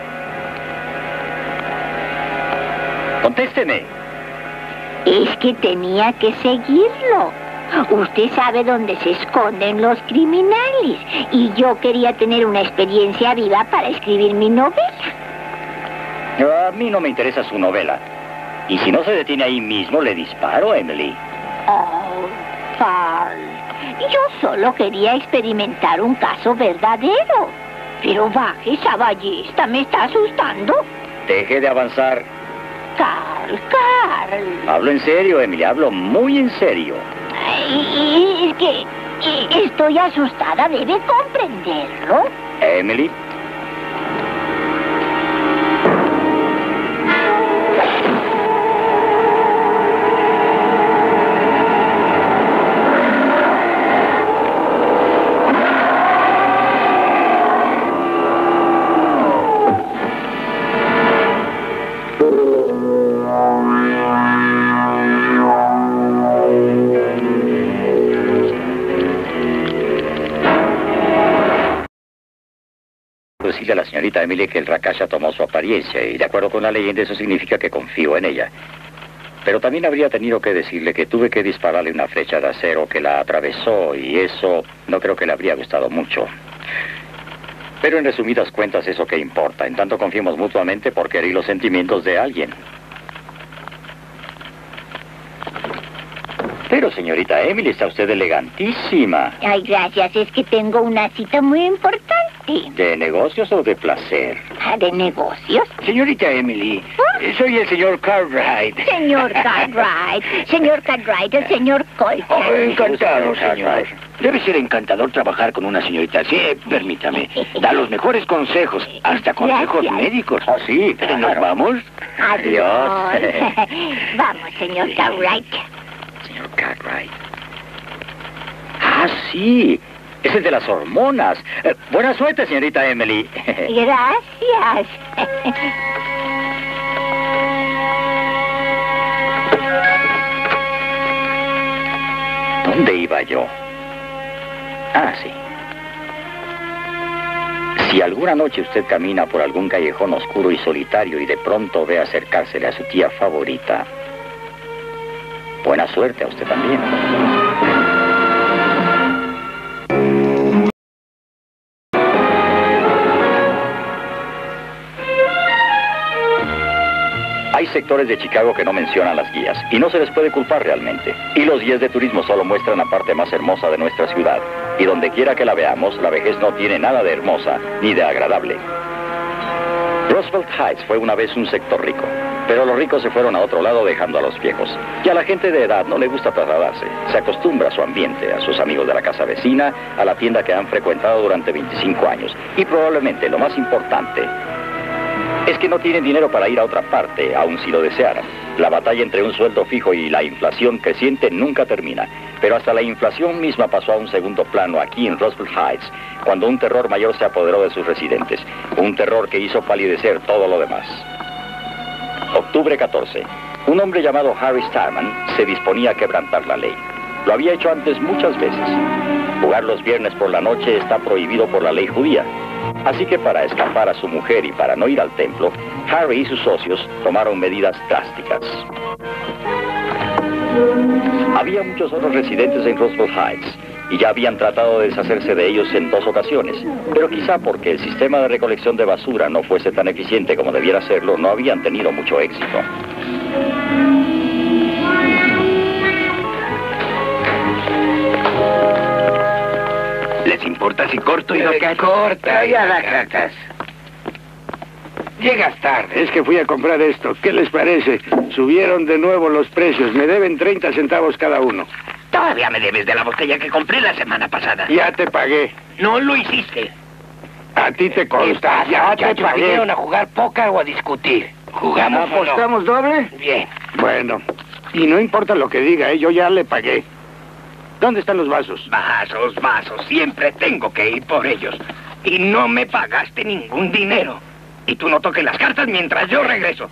Contésteme. Es que tenía que seguirlo. Usted sabe dónde se esconden los criminales. Y yo quería tener una experiencia viva para escribir mi novela. A mí no me interesa su novela. Y si no se detiene ahí mismo, le disparo, Emily. Oh, Carl. Yo solo quería experimentar un caso verdadero. Pero baje esa ballesta, me está asustando. Deje de avanzar. Carl, Carl. Hablo en serio, Emily, hablo muy en serio. Y, es que y estoy asustada, debe comprenderlo. Emily. Decirle a la señorita Emily que el Rakshasa tomó su apariencia y de acuerdo con la leyenda eso significa que confío en ella. Pero también habría tenido que decirle que tuve que dispararle una flecha de acero que la atravesó y eso no creo que le habría gustado mucho. Pero en resumidas cuentas eso qué importa, en tanto confiemos mutuamente porque herí los sentimientos de alguien. Pero señorita Emily, está usted elegantísima. Ay, gracias, es que tengo una cita muy importante. ¿De negocios o de placer? Ah, ¿de negocios? Señorita Emily, Soy el señor Cartwright. Señor Cartwright, señor Cartwright, el señor Colter. Oh, encantado, señor. Debe ser encantador trabajar con una señorita así. Eh, permítame. Da los mejores consejos, hasta consejos Gracias. médicos. ¿Ah, sí? ¿Nos vamos? Adiós. Vamos, señor Cartwright. Señor Cartwright. Ah, sí. Es el de las hormonas. Eh, buena suerte, señorita Emily. Gracias. ¿Dónde iba yo? Ah, sí. Si alguna noche usted camina por algún callejón oscuro y solitario y de pronto ve acercársele a su tía favorita, buena suerte a usted también. Hay sectores de Chicago que no mencionan las guías, y no se les puede culpar realmente. Y los guías de turismo solo muestran la parte más hermosa de nuestra ciudad. Y donde quiera que la veamos, la vejez no tiene nada de hermosa, ni de agradable. Roosevelt Heights fue una vez un sector rico, pero los ricos se fueron a otro lado dejando a los viejos. Y a la gente de edad no le gusta trasladarse. Se acostumbra a su ambiente, a sus amigos de la casa vecina, a la tienda que han frecuentado durante veinticinco años. Y probablemente lo más importante es que no tienen dinero para ir a otra parte, aun si lo desearan. La batalla entre un sueldo fijo y la inflación creciente nunca termina. Pero hasta la inflación misma pasó a un segundo plano aquí en Roosevelt Heights, cuando un terror mayor se apoderó de sus residentes. Un terror que hizo palidecer todo lo demás. octubre catorce. Un hombre llamado Harry Starman se disponía a quebrantar la ley. Lo había hecho antes muchas veces. Jugar los viernes por la noche está prohibido por la ley judía. Así que para escapar a su mujer y para no ir al templo, Harry y sus socios tomaron medidas drásticas. Había muchos otros residentes en Roosevelt Heights y ya habían tratado de deshacerse de ellos en dos ocasiones, pero quizá porque el sistema de recolección de basura no fuese tan eficiente como debiera serlo, no habían tenido mucho éxito. ¿Les importa si corto y no Eh, cacho? corta, ya la cacas. Llegas tarde. Es que fui a comprar esto. ¿Qué les parece? Subieron de nuevo los precios. Me deben treinta centavos cada uno. Todavía me debes de la botella que compré la semana pasada. Ya te pagué. No lo hiciste. A ti te consta. ¿Qué Ya pasa, te muchachos? pagué. ¿Vinieron a jugar póker o a discutir? ¿Jugamos o no? ¿Apostamos doble? Bien. Bueno, y no importa lo que diga, ¿eh? Yo ya le pagué. ¿Dónde están los vasos? Vasos, vasos. Siempre tengo que ir por ellos. Y no me pagaste ningún dinero. Y tú no toques las cartas mientras yo regreso.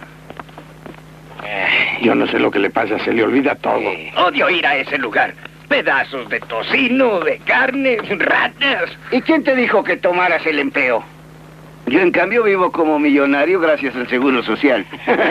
Yo no sé lo que le pasa, se le olvida todo. Eh, odio ir a ese lugar. Pedazos de tocino, de carne, ratas. ¿Y quién te dijo que tomaras el empleo? Yo, en cambio, vivo como millonario gracias al Seguro Social.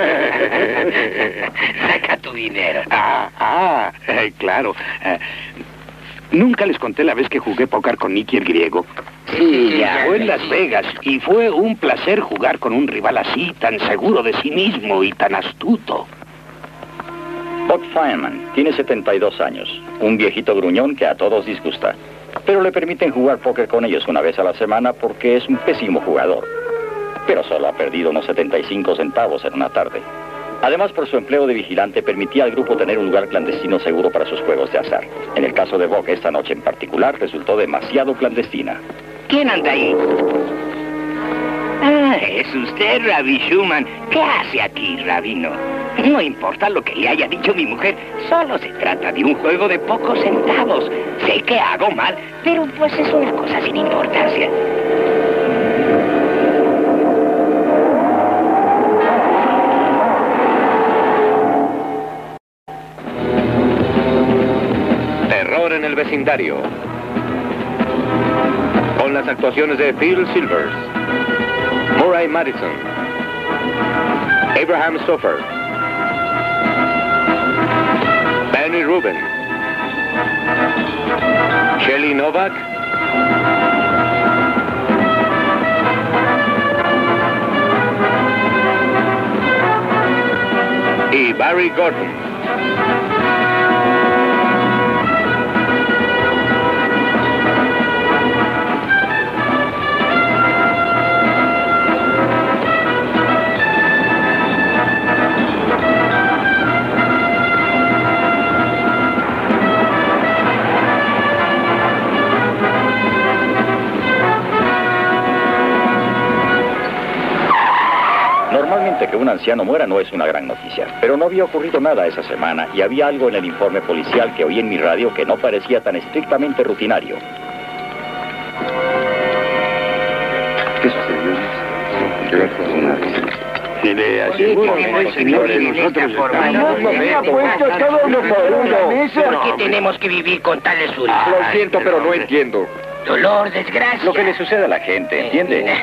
Saca tu dinero. Ah, ah, eh, claro. Eh, Nunca les conté la vez que jugué póker con Nicky el griego. Sí, ya. Fue en Las Vegas y fue un placer jugar con un rival así, tan seguro de sí mismo y tan astuto. Bob Fineman tiene setenta y dos años, un viejito gruñón que a todos disgusta. Pero le permiten jugar póker con ellos una vez a la semana porque es un pésimo jugador. Pero solo ha perdido unos setenta y cinco centavos en una tarde. Además, por su empleo de vigilante, permitía al grupo tener un lugar clandestino seguro para sus juegos de azar. En el caso de Bob, esta noche en particular, resultó demasiado clandestina. ¿Quién anda ahí? Ah, es usted, Rabbi Schumann. ¿Qué hace aquí, Rabino? No importa lo que le haya dicho mi mujer, solo se trata de un juego de pocos centavos. Sé que hago mal, pero pues es una cosa sin importancia. Terror en el vecindario. Con las actuaciones de Phil Silvers, Murray Madison, Abraham Stoffer, Benny Rubin, Shelley Novak, y Barry Gordon. anciano muera no es una gran noticia. Pero no había ocurrido nada esa semana y había algo en el informe policial que oí en mi radio que no parecía tan estrictamente rutinario. ¿Qué sucedió? Y le aseguro, señor, que nosotros estamos... ¿Por qué tenemos que vivir con tales urias? Lo siento, pero no entiendo. Dolor, desgracia. Lo que le sucede a la gente, ¿entiende?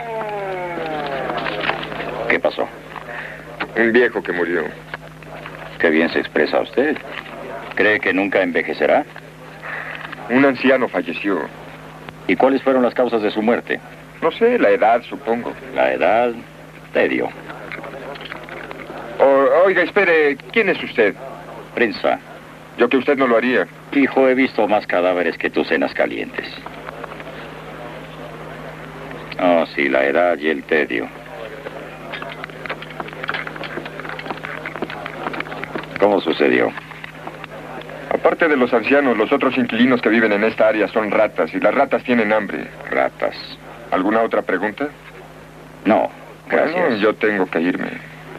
¿Qué pasó? Un viejo que murió. Qué bien se expresa usted. ¿Cree que nunca envejecerá? Un anciano falleció. ¿Y cuáles fueron las causas de su muerte? No sé, la edad, supongo. La edad, tedio. O- oiga, espere, ¿quién es usted? Prensa. Yo que usted no lo haría. Hijo, he visto más cadáveres que tus cenas calientes. Oh, sí, la edad y el tedio. ¿Cómo sucedió? Aparte de los ancianos, los otros inquilinos que viven en esta área son ratas, y las ratas tienen hambre. Ratas. ¿Alguna otra pregunta? No, gracias. Bueno, yo tengo que irme.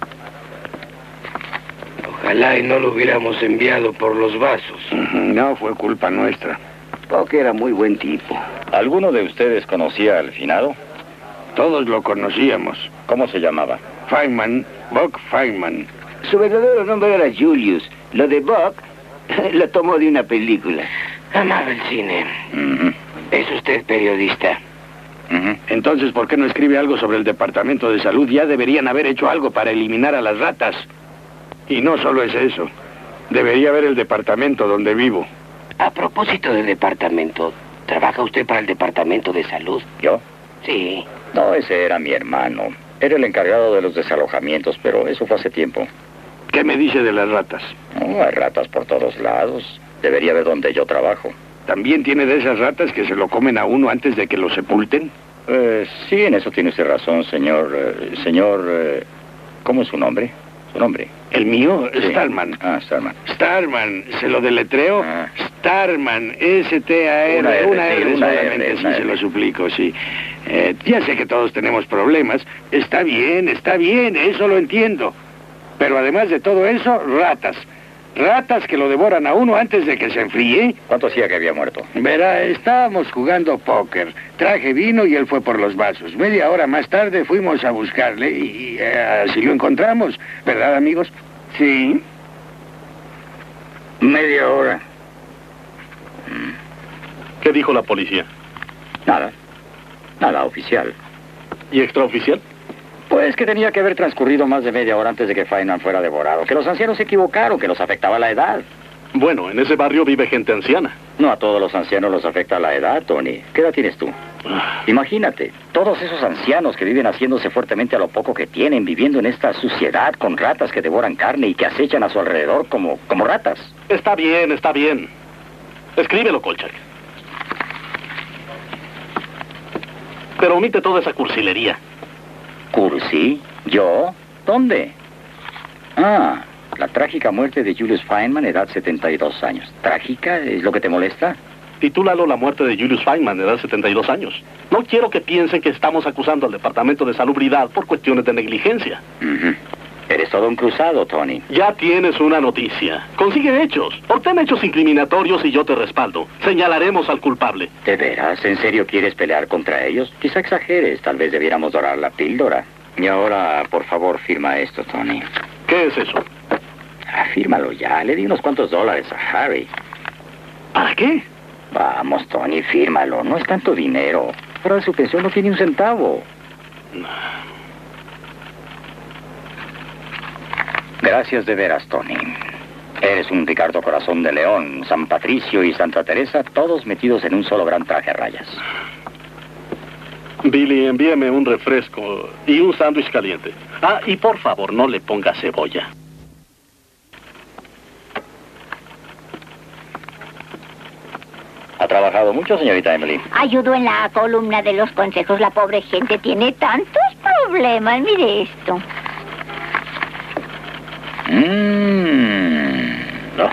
Ojalá y no lo hubiéramos enviado por los vasos. No, fue culpa nuestra. Porque era muy buen tipo. ¿Alguno de ustedes conocía al finado? Todos lo conocíamos. ¿Cómo se llamaba? Feynman, Buck Feynman. Su verdadero nombre era Julius. Lo de Buck lo tomó de una película. Amaba el cine. Ujú, ¿Es usted periodista? ujú. Entonces, ¿por qué no escribe algo sobre el Departamento de Salud? Ya deberían haber hecho algo para eliminar a las ratas. Y no solo es eso. Debería haber el departamento donde vivo. A propósito del departamento, ¿trabaja usted para el Departamento de Salud? ¿Yo? Sí. No, ese era mi hermano. Era el encargado de los desalojamientos, pero eso fue hace tiempo. ¿Qué me dice de las ratas? Oh, hay ratas por todos lados. Debería ver dónde yo trabajo. ¿También tiene de esas ratas que se lo comen a uno antes de que lo sepulten? Eh, sí, en eso tiene usted razón, señor... eh, señor... eh, ¿cómo es su nombre? ¿Su nombre? ¿El mío? Sí. Starman. Ah, Starman. Starman, ¿se lo deletreo? Ah. Starman, S T A R, Una R, una sí, R una solamente, R, sí, una se R. lo suplico, sí. Eh, ya sé que todos tenemos problemas, está bien, está bien, eso lo entiendo. Pero además de todo eso, ratas. Ratas que lo devoran a uno antes de que se enfríe. ¿Cuánto hacía que había muerto? Verá, estábamos jugando póker. Traje vino y él fue por los vasos. Media hora más tarde fuimos a buscarle y eh, así lo encontramos. ¿Verdad, amigos? Sí. Media hora. ¿Qué dijo la policía? Nada. Nada oficial. ¿Y extraoficial? Pues que tenía que haber transcurrido más de media hora antes de que Feynman fuera devorado. Que los ancianos se equivocaron, que los afectaba la edad. Bueno, en ese barrio vive gente anciana. No a todos los ancianos los afecta la edad, Tony. ¿Qué edad tienes tú? Imagínate, todos esos ancianos que viven haciéndose fuertemente a lo poco que tienen, viviendo en esta suciedad con ratas que devoran carne y que acechan a su alrededor como, como ratas. Está bien, está bien. Escríbelo, Kolchak. Pero omite toda esa cursilería. ¿Cursi? ¿Yo? ¿Dónde? Ah, la trágica muerte de Julius Feynman, edad setenta y dos años. ¿Trágica? ¿Es lo que te molesta? Titúlalo La muerte de Julius Feynman, de edad setenta y dos años. No quiero que piensen que estamos acusando al Departamento de Salubridad por cuestiones de negligencia. Ujú. Eres todo un cruzado, Tony. Ya tienes una noticia. Consigue hechos. Obtén hechos incriminatorios y yo te respaldo. Señalaremos al culpable. ¿De veras? ¿En serio quieres pelear contra ellos? Quizá exageres. Tal vez debiéramos dorar la píldora. Y ahora, por favor, firma esto, Tony. ¿Qué es eso? Ah, fírmalo ya. Le di unos cuantos dólares a Harry. ¿Para qué? Vamos, Tony, fírmalo. No es tanto dinero. Fuera de su pensión no tiene un centavo. Gracias de veras, Tony. Eres un Ricardo Corazón de León, San Patricio y Santa Teresa, todos metidos en un solo gran traje a rayas. Billy, envíame un refresco y un sándwich caliente. Ah, y por favor, no le ponga cebolla. ¿Ha trabajado mucho, señorita Emily? Ayudo en la columna de los consejos. La pobre gente tiene tantos problemas. Mire esto. Mmm. No.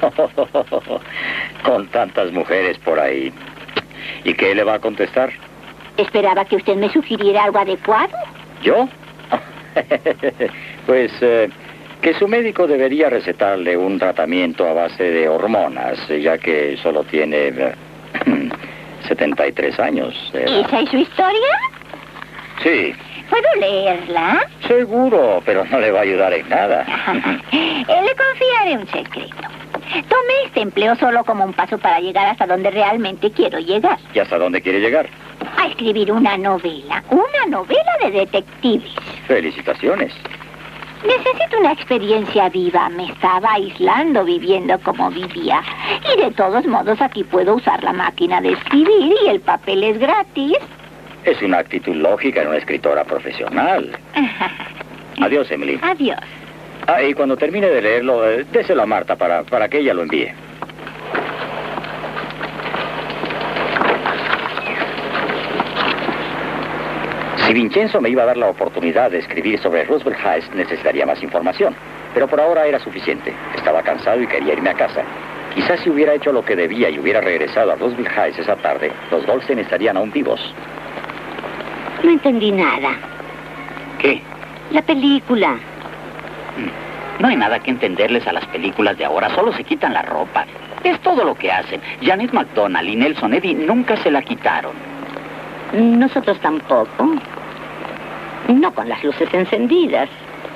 Con tantas mujeres por ahí. ¿Y qué le va a contestar? Esperaba que usted me sugiriera algo adecuado. ¿Yo? Pues eh, que su médico debería recetarle un tratamiento a base de hormonas, ya que solo tiene eh, setenta y tres años. Eh. ¿Esa es su historia? Sí. ¿Puedo leerla? Seguro, pero no le va a ayudar en nada. Eh, Le confiaré un secreto. Tomé este empleo solo como un paso para llegar hasta donde realmente quiero llegar. ¿Y hasta dónde quiere llegar? A escribir una novela. Una novela de detectives. Felicitaciones. Necesito una experiencia viva. Me estaba aislando viviendo como vivía. Y de todos modos aquí puedo usar la máquina de escribir y el papel es gratis. Es una actitud lógica en una escritora profesional. Adiós, Emily. Adiós. Ah, y cuando termine de leerlo, eh, déselo a Marta para, para que ella lo envíe. Si Vincenzo me iba a dar la oportunidad de escribir sobre Roosevelt Heights, necesitaría más información. Pero por ahora era suficiente. Estaba cansado y quería irme a casa. Quizás si hubiera hecho lo que debía y hubiera regresado a Roosevelt Heights esa tarde, los Goldstein estarían aún vivos. No entendí nada. ¿Qué? La película. No hay nada que entenderles a las películas de ahora, solo se quitan la ropa. Es todo lo que hacen. Janet McDonald y Nelson Eddy nunca se la quitaron. Nosotros tampoco. No con las luces encendidas.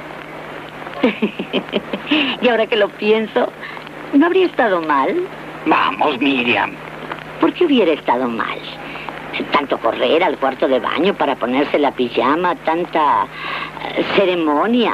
Y ahora que lo pienso, ¿no habría estado mal? Vamos, Miriam. ¿Por qué hubiera estado mal? Tanto correr al cuarto de baño para ponerse la pijama, tanta uh, ceremonia.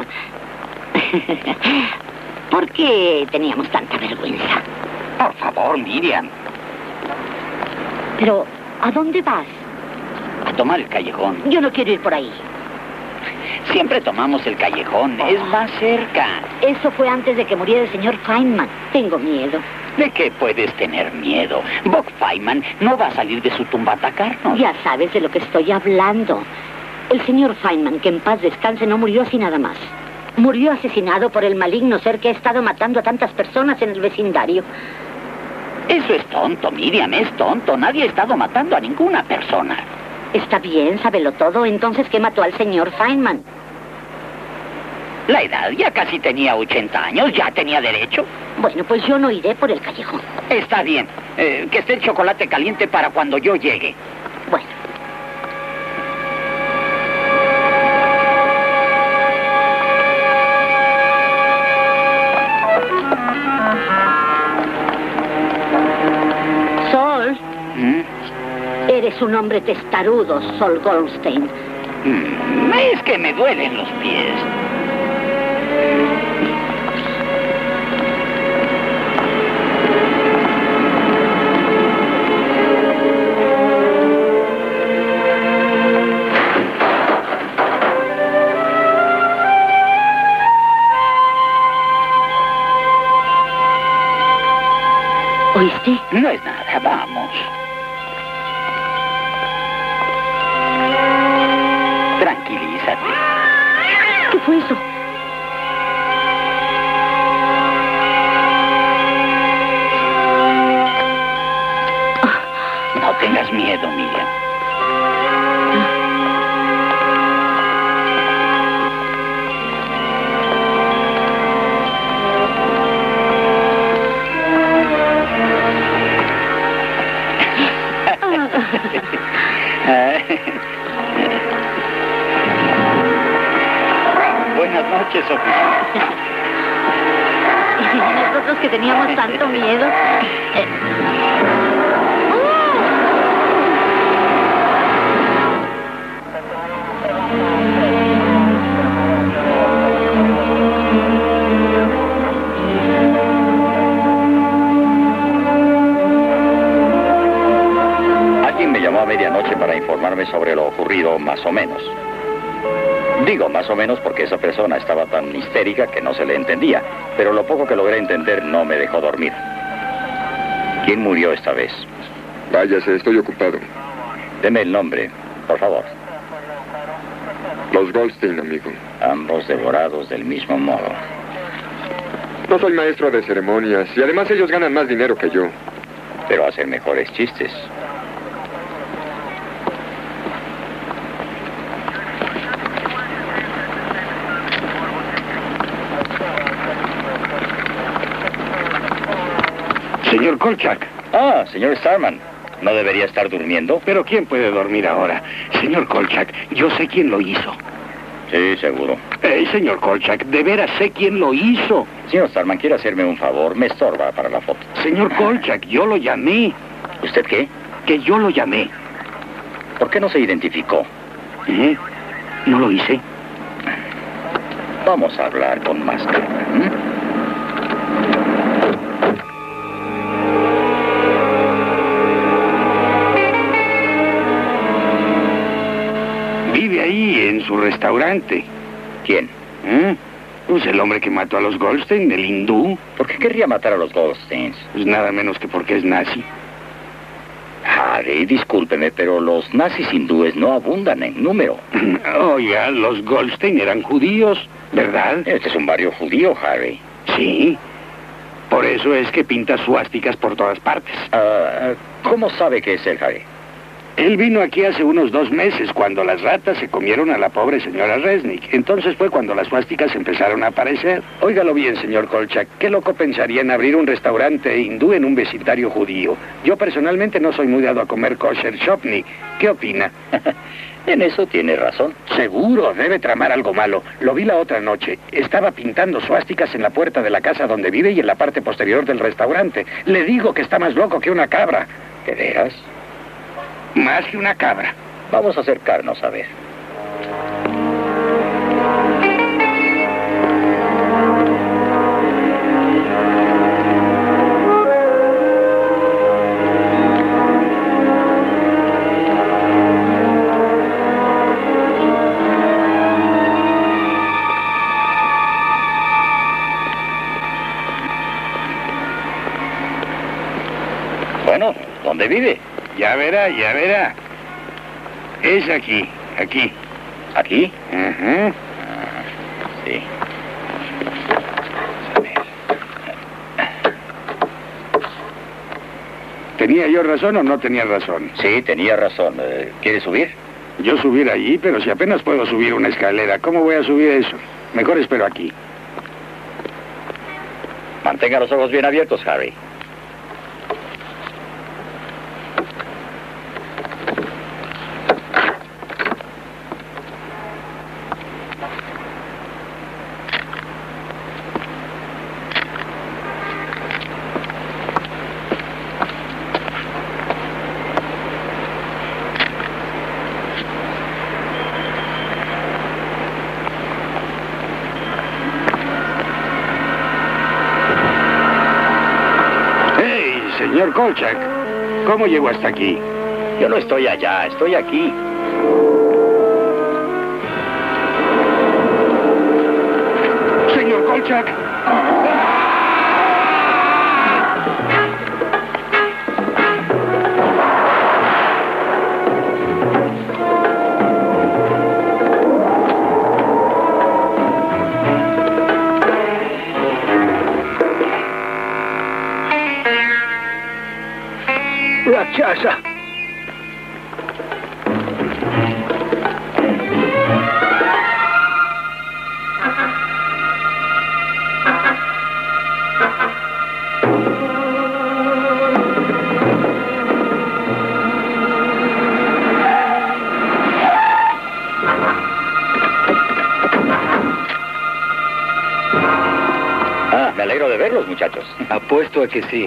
¿Por qué teníamos tanta vergüenza? Por favor, Miriam. Pero, ¿a dónde vas? A tomar el callejón. Yo no quiero ir por ahí. Siempre tomamos el callejón, oh. Es más cerca. Eso fue antes de que muriera el señor Feynman. Tengo miedo. ¿De qué puedes tener miedo? Buck Feynman no va a salir de su tumba a atacarnos. Ya sabes de lo que estoy hablando. El señor Feynman, que en paz descanse, no murió así nada más. Murió asesinado por el maligno ser que ha estado matando a tantas personas en el vecindario. Eso es tonto, Miriam, es tonto. Nadie ha estado matando a ninguna persona. Está bien, sábelo todo. Entonces, ¿qué mató al señor Feynman? La edad, ya casi tenía ochenta años, ya tenía derecho. Bueno, pues yo no iré por el callejón. Está bien, eh, que esté el chocolate caliente para cuando yo llegue. Bueno. Sol. ¿Mm? Eres un hombre testarudo, Sol Goldstein. Mm, es que me duelen los pies. ¿Oíste? No es nada, vamos. Tranquilízate. ¿Qué fue eso? No tengas miedo, Miriam. Buenas noches, Sofía. Nosotros que teníamos tanto miedo. Eh... Alguien me llamó a medianoche para informarme sobre lo ocurrido, más o menos. Digo más o menos porque esa persona estaba tan histérica que no se le entendía, pero lo poco que logré entender no me dejó dormir. ¿Quién murió esta vez? Váyase, estoy ocupado. Deme el nombre, por favor. Los Goldstein, amigo. Ambos devorados del mismo modo. No soy maestro de ceremonias y además ellos ganan más dinero que yo. Pero hacen mejores chistes. Señor Kolchak. Ah, señor Starman. ¿No debería estar durmiendo? Pero ¿quién puede dormir ahora? Señor Kolchak, yo sé quién lo hizo. Sí, seguro. Eh, señor Kolchak, de veras sé quién lo hizo. Señor Starman, ¿quiere hacerme un favor? Me estorba para la foto. Señor Kolchak, yo lo llamé. ¿Usted qué? Que yo lo llamé. ¿Por qué no se identificó? ¿Eh? ¿No lo hice? Vamos a hablar con más calma. ¿Mm? Vive ahí, en su restaurante. ¿Quién? ¿Eh? Pues el hombre que mató a los Goldstein, el hindú. ¿Por qué querría matar a los Goldsteins? Pues nada menos que porque es nazi. Harry, discúlpeme, pero los nazis hindúes no abundan en número. Oiga, los Goldstein eran judíos, ¿verdad? Este es un barrio judío, Harry. Sí. Por eso es que pinta suásticas por todas partes. Uh, ¿Cómo sabe que es él, Harry? Él vino aquí hace unos dos meses cuando las ratas se comieron a la pobre señora Resnick. Entonces fue cuando las suásticas empezaron a aparecer. Óigalo bien, señor Kolchak. ¿Qué loco pensaría en abrir un restaurante hindú en un vecindario judío? Yo personalmente no soy muy dado a comer kosher shopnik. ¿Qué opina? En eso tiene razón. Seguro, debe tramar algo malo. Lo vi la otra noche. Estaba pintando suásticas en la puerta de la casa donde vive y en la parte posterior del restaurante. Le digo que está más loco que una cabra. ¿De veras? Más que una cabra. Vamos a acercarnos a ver. Bueno, ¿dónde vive? Ya verá, ya verá. Es aquí, aquí. ¿Aquí? Ajá. Ah, sí. A ver. ¿Tenía yo razón o no tenía razón? Sí, tenía razón. Eh, ¿Quiere subir? Yo subir allí, pero si apenas puedo subir una escalera, ¿cómo voy a subir eso? Mejor espero aquí. Mantenga los ojos bien abiertos, Harry. Señor Kolchak, ¿cómo llegó hasta aquí? Yo no estoy allá, estoy aquí. Señor Kolchak. Rakshasa. Ah, me alegro de verlos, muchachos. Apuesto a que sí.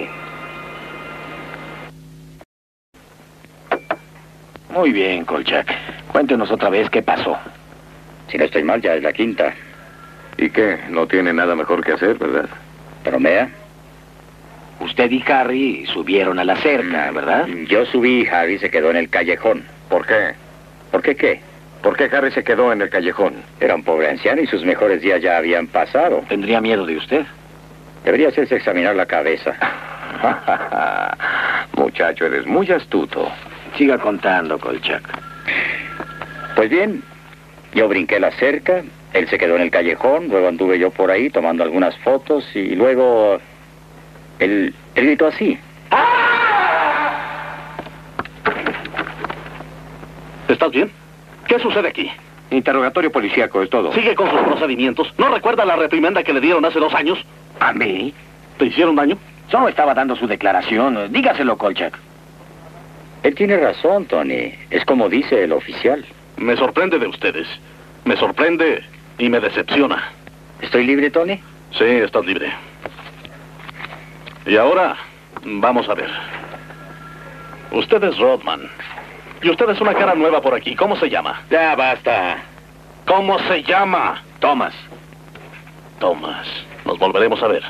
Muy bien, Kolchak. Cuéntenos otra vez qué pasó. Si no estoy mal, ya es la quinta. ¿Y qué? No tiene nada mejor que hacer, ¿verdad? ¿Bromea? Usted y Harry subieron a la cerca, ¿verdad? Yo subí y Harry se quedó en el callejón. ¿Por qué? ¿Por qué qué? ¿Por qué Harry se quedó en el callejón? Era un pobre anciano y sus mejores días ya habían pasado. ¿Tendría miedo de usted? Debería hacerse examinar la cabeza. Muchacho, eres muy astuto. Siga contando, Kolchak. Pues bien, yo brinqué la cerca, él se quedó en el callejón, luego anduve yo por ahí tomando algunas fotos y luego él, él gritó así. ¿Estás bien? ¿Qué sucede aquí? Interrogatorio policíaco, es todo. Sigue con sus procedimientos. ¿No recuerda la reprimenda que le dieron hace dos años? ¿A mí? ¿Te hicieron daño? Solo estaba dando su declaración. Dígaselo, Kolchak. Él tiene razón, Tony. Es como dice el oficial. Me sorprende de ustedes. Me sorprende y me decepciona. ¿Estoy libre, Tony? Sí, estás libre. Y ahora, vamos a ver. Usted es Rodman. Y usted es una cara nueva por aquí. ¿Cómo se llama? Ya basta. ¿Cómo se llama? Thomas. Thomas. Nos volveremos a ver.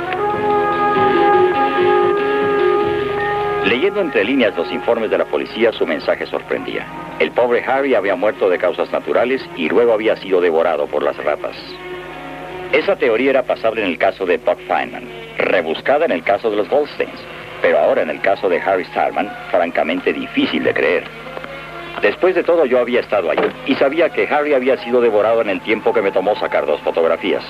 Leyendo entre líneas los informes de la policía, su mensaje sorprendía. El pobre Harry había muerto de causas naturales y luego había sido devorado por las ratas. Esa teoría era pasable en el caso de Buck Feynman, rebuscada en el caso de los Goldsteins, pero ahora en el caso de Harry Starman, francamente difícil de creer. Después de todo, yo había estado allí y sabía que Harry había sido devorado en el tiempo que me tomó sacar dos fotografías.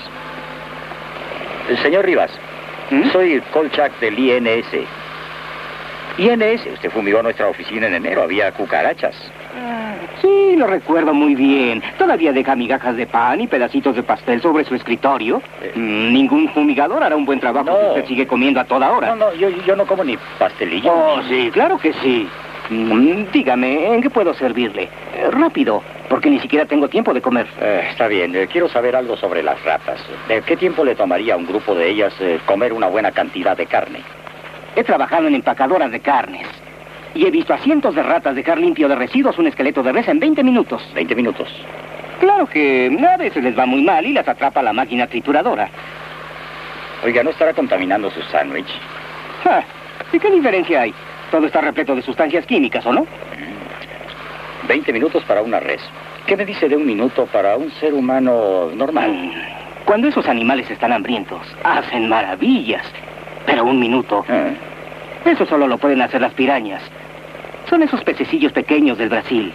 Señor Rivas, ¿Mm? Soy Kolchak del I N S. I N S, usted fumigó nuestra oficina en enero, había cucarachas. Sí, lo recuerdo muy bien. Todavía deja migajas de pan y pedacitos de pastel sobre su escritorio. Eh. Ningún fumigador hará un buen trabajo no. si usted sigue comiendo a toda hora. No, no, yo, yo no como ni pastelillo. Oh, ni... sí, claro que sí. Mm, dígame, ¿en qué puedo servirle? Eh, rápido, porque ni siquiera tengo tiempo de comer. Eh, está bien, eh, quiero saber algo sobre las ratas. ¿De qué tiempo le tomaría a un grupo de ellas eh, comer una buena cantidad de carne? He trabajado en empacadoras de carnes. Y he visto a cientos de ratas dejar limpio de residuos un esqueleto de res en veinte minutos. ¿veinte minutos? Claro que a veces les va muy mal y las atrapa la máquina trituradora. Oiga, ¿no estará contaminando su sándwich? Ah, ¿y qué diferencia hay? Todo está repleto de sustancias químicas, ¿o no? veinte minutos para una res. ¿Qué me dice de un minuto para un ser humano normal? Cuando esos animales están hambrientos, hacen maravillas. Pero un minuto... ¿Eh? Eso solo lo pueden hacer las pirañas. Son esos pececillos pequeños del Brasil.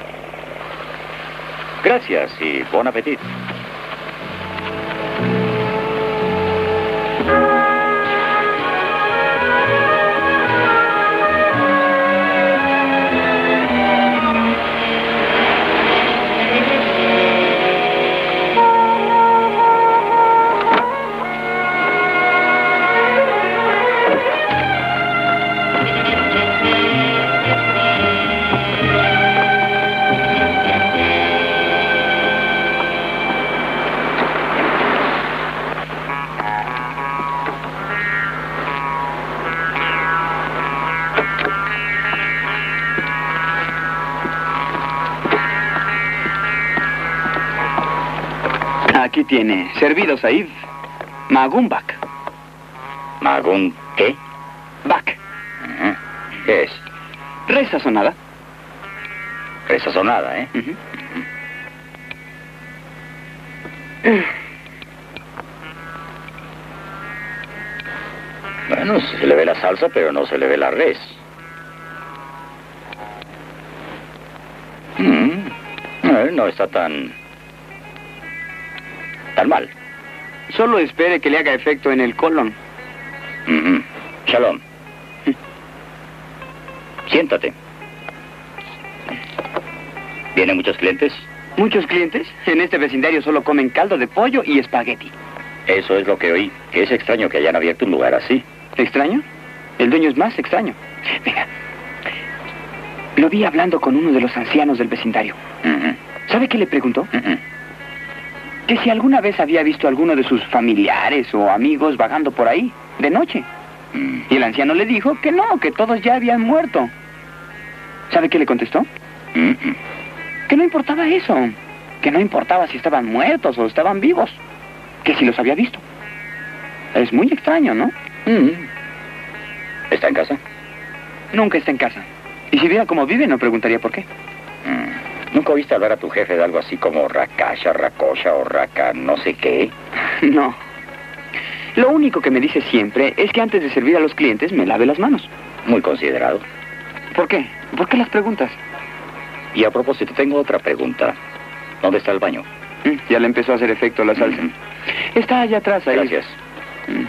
Gracias y buen apetito. Aquí tiene, servido, Said. Magun Bak. ¿Magun qué? Bak. Uh-huh. ¿Qué es? Res sazonada. Res sazonada, ¿eh? Uh-huh. Uh-huh. Bueno, se le ve la salsa, pero no se le ve la res. Mm. Eh, no está tan... tan mal. Solo espere que le haga efecto en el colon. Uh-huh. Shalom. Siéntate. ¿Vienen muchos clientes? ¿Muchos clientes? En este vecindario solo comen caldo de pollo y espagueti. Eso es lo que oí. Que es extraño que hayan abierto un lugar así. ¿Extraño? El dueño es más extraño. Venga. Lo vi hablando con uno de los ancianos del vecindario. Uh-huh. ¿Sabe qué le preguntó? Uh-huh. Que si alguna vez había visto a alguno de sus familiares o amigos vagando por ahí, de noche. Uh-huh. Y el anciano le dijo que no, que todos ya habían muerto. ¿Sabe qué le contestó? Uh-huh. Que no importaba eso. Que no importaba si estaban muertos o estaban vivos. Que si los había visto. Es muy extraño, ¿no? Uh-huh. ¿Está en casa? Nunca está en casa. Y si viera cómo vive, no preguntaría por qué. Uh-huh. ¿Nunca oíste hablar a tu jefe de algo así como Rakasha, Rakosha o Raka no sé qué? No. Lo único que me dice siempre es que antes de servir a los clientes me lave las manos. Muy considerado. ¿Por qué? ¿Por qué las preguntas? Y a propósito, tengo otra pregunta. ¿Dónde está el baño? Mm, ya le empezó a hacer efecto la salsa. Mm. Está allá atrás, ahí. Gracias. Mm.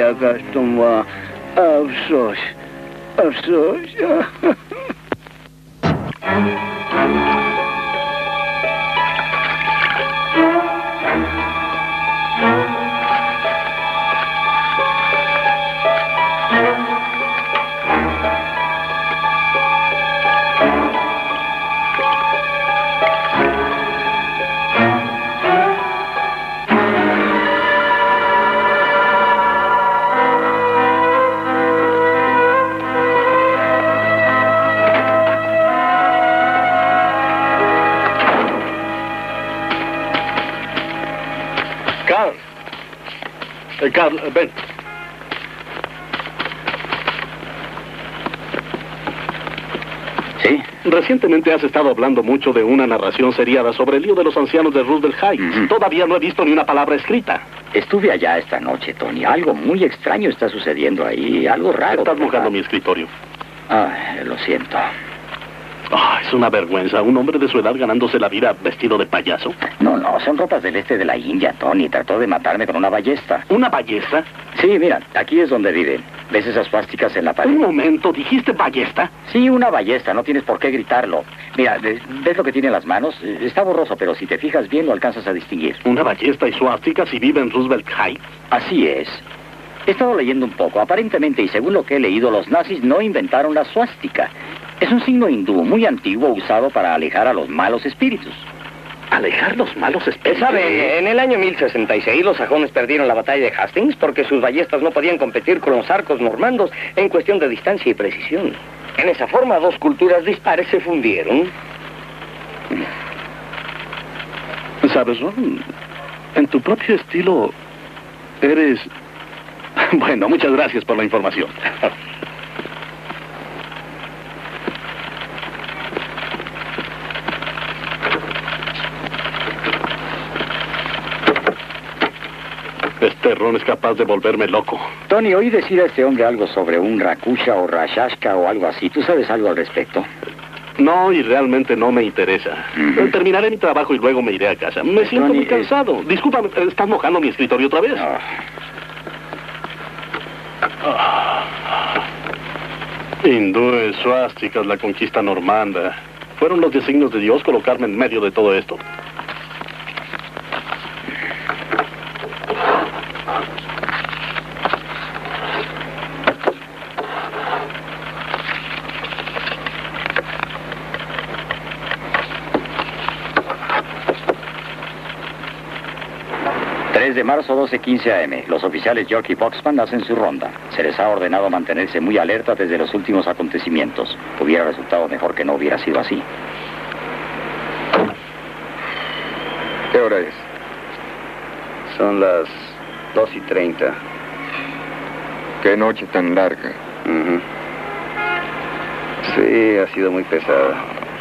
Gastoma. Afsos. Afsos. Carl. Eh, Carl, eh, ven. ¿Sí? Recientemente has estado hablando mucho de una narración seriada sobre el lío de los ancianos de Roosevelt Heights. Uh-huh. Todavía no he visto ni una palabra escrita. Estuve allá esta noche, Tony. Algo muy extraño está sucediendo ahí. Algo raro. Estás ¿verdad? mojando mi escritorio. Ay, lo siento. Oh, es una vergüenza. Un hombre de su edad ganándose la vida vestido de payaso. No, no, son ropas del este de la India, Tony. Trató de matarme con una ballesta. ¿Una ballesta? Sí, mira, aquí es donde vive. ¿Ves esas suásticas en la pared? Un momento, ¿dijiste ballesta? Sí, una ballesta, no tienes por qué gritarlo. Mira, ¿ves lo que tiene en las manos? Está borroso, pero si te fijas bien lo alcanzas a distinguir. ¿Una ballesta y suásticas y vive en Roosevelt Heights? Así es. He estado leyendo un poco. Aparentemente, y según lo que he leído, los nazis no inventaron la suástica. Es un signo hindú muy antiguo usado para alejar a los malos espíritus. ¿Alejar los malos espíritus? ¿Sabe? En el año mil sesenta y seis los sajones perdieron la batalla de Hastings porque sus ballestas no podían competir con los arcos normandos en cuestión de distancia y precisión. En esa forma, dos culturas dispares se fundieron. ¿Sabes, Ron? En tu propio estilo, eres... Bueno, muchas gracias por la información. Este ron es capaz de volverme loco. Tony, oí decir a este hombre algo sobre un Rakusha o Rashashka o algo así. ¿Tú sabes algo al respecto? No, y realmente no me interesa. Uh-huh. Terminaré mi trabajo y luego me iré a casa. Me siento Tony, muy cansado. Discúlpame, ¿estás mojando mi escritorio otra vez? Oh. Oh. Hindúes, suásticas, la conquista normanda. ¿Fueron los designios de Dios colocarme en medio de todo esto? tres de marzo, doce quince a eme. Los oficiales York y Boxman hacen su ronda. Se les ha ordenado mantenerse muy alerta desde los últimos acontecimientos. Hubiera resultado mejor que no hubiera sido así. ¿Qué hora es? Son las dos y treinta. Qué noche tan larga. Uh-huh. Sí, ha sido muy pesada.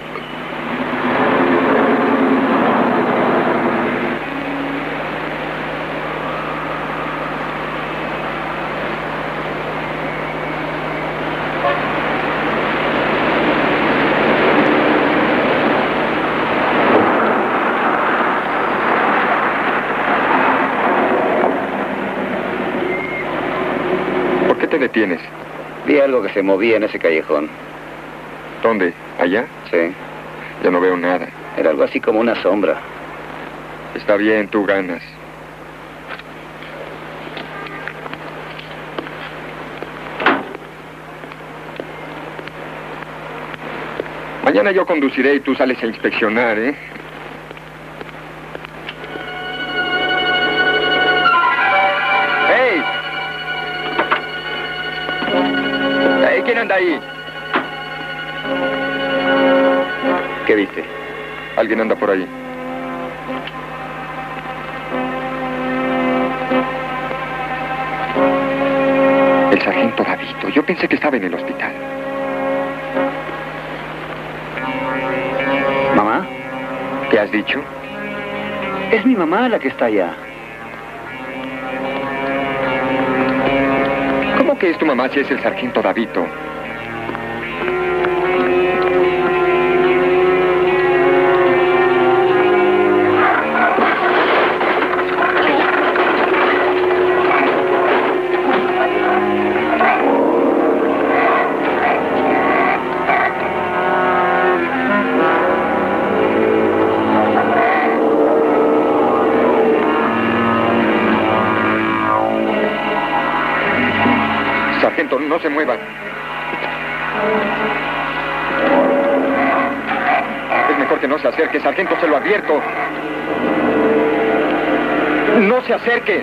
¿Qué te detienes? Vi algo que se movía en ese callejón. ¿Dónde? ¿Allá? Sí. Yo no veo nada. Era algo así como una sombra. Está bien, tú ganas. Mañana yo conduciré y tú sales a inspeccionar, ¿eh? ¡Hey! ¡Hey! ¿Quién anda ahí? ¿Qué viste? Alguien anda por ahí. El sargento Davito. Yo pensé que estaba en el hospital. ¿Mamá? ¿Qué has dicho? Es mi mamá la que está allá. ¿Cómo que es tu mamá si es el sargento Davito? no se mueva. Es mejor que no se acerque, sargento, se lo advierto. ¡No se acerque!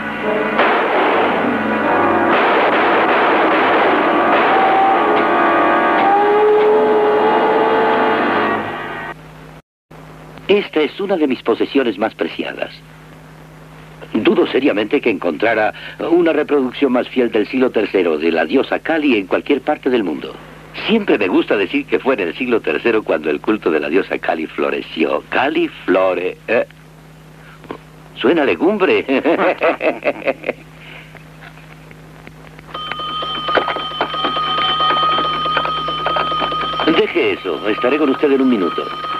Esta es una de mis posesiones más preciadas. Dudo seriamente que encontrara una reproducción más fiel del siglo tercero de la diosa Kali en cualquier parte del mundo. Siempre me gusta decir que fue en el siglo tercero cuando el culto de la diosa Kali floreció. Kali flore... ¿eh? Suena a legumbre. Deje eso. Estaré con usted en un minuto.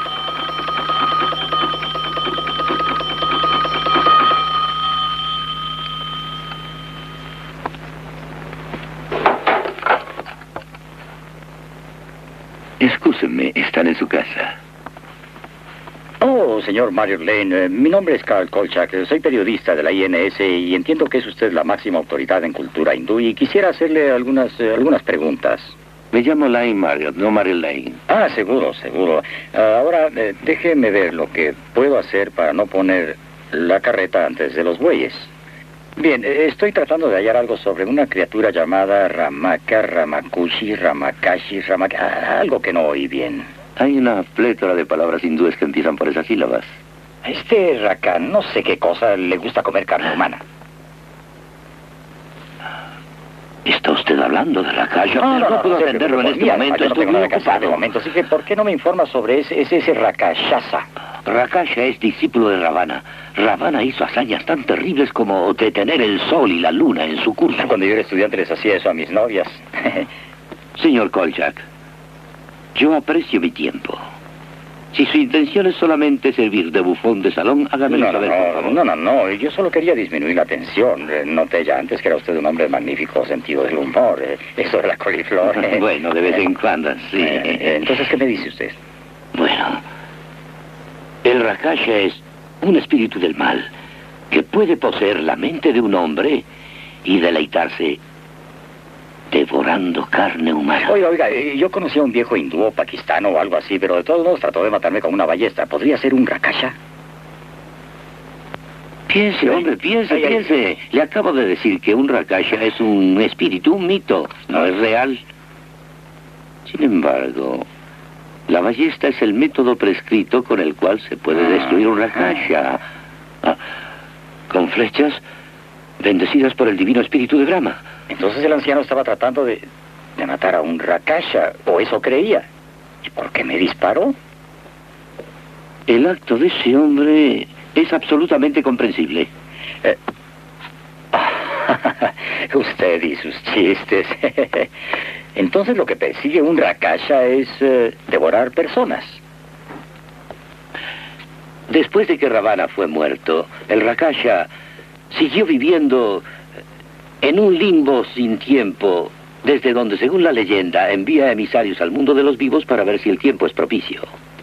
Excúsenme, están en su casa. Oh, señor Marriott Lane, eh, mi nombre es Carl Kolchak, eh, soy periodista de la I N S y entiendo que es usted la máxima autoridad en cultura hindú y quisiera hacerle algunas, eh, algunas preguntas. Me llamo Lane Marriott, no Marriott Lane. Ah, seguro, seguro. Uh, ahora, eh, déjeme ver lo que puedo hacer para no poner la carreta antes de los bueyes. Bien, eh, estoy tratando de hallar algo sobre una criatura llamada Ramaka, Ramakushi, Ramakashi, Ramaka... ah, algo que no oí bien. Hay una plétora de palabras hindúes que empiezan por esas sílabas. A este Raka, no sé qué cosa, le gusta comer carne humana. ¿Está usted hablando de Raka? Yo no, no, no, no puedo no, atenderlo en este mira, momento, yo no estoy tengo muy nada que hacer de ocupado. momento, así que ¿por qué no me informa sobre ese, ese, ese Rakashasa? Rakasha es discípulo de Ravana. Ravana hizo hazañas tan terribles como detener el sol y la luna en su curso. Cuando yo era estudiante les hacía eso a mis novias. Señor Kolchak, yo aprecio mi tiempo. Si su intención es solamente servir de bufón de salón, hágamelo no, saber, no, por favor. No, no, no, yo solo quería disminuir la tensión. Eh, Noté ya antes que era usted un hombre de magnífico sentido del humor. Eh, eso de la coliflor. Eh. Bueno, de vez en cuando, sí. Eh, eh, entonces, ¿qué me dice usted? Bueno, el Rakasha es un espíritu del mal que puede poseer la mente de un hombre y deleitarse devorando carne humana. Oiga, oiga, eh, yo conocí a un viejo hindú o pakistano o algo así, pero de todos modos trató de matarme con una ballesta. ¿Podría ser un Rakasha? Piense, hombre, piense, ay, ay. piense. Le acabo de decir que un Rakasha es un espíritu, un mito, no es real. Sin embargo, la ballesta es el método prescrito con el cual se puede destruir un Rakasha. Ah, con flechas bendecidas por el divino espíritu de Brahma. Entonces el anciano estaba tratando de, de matar a un Rakasha, o eso creía. ¿Y por qué me disparó? El acto de ese hombre es absolutamente comprensible. Eh, usted y sus chistes. Entonces lo que persigue un Rakasha es eh, devorar personas. Después de que Ravana fue muerto, el Rakasha siguió viviendo en un limbo sin tiempo, desde donde, según la leyenda, envía emisarios al mundo de los vivos para ver si el tiempo es propicio.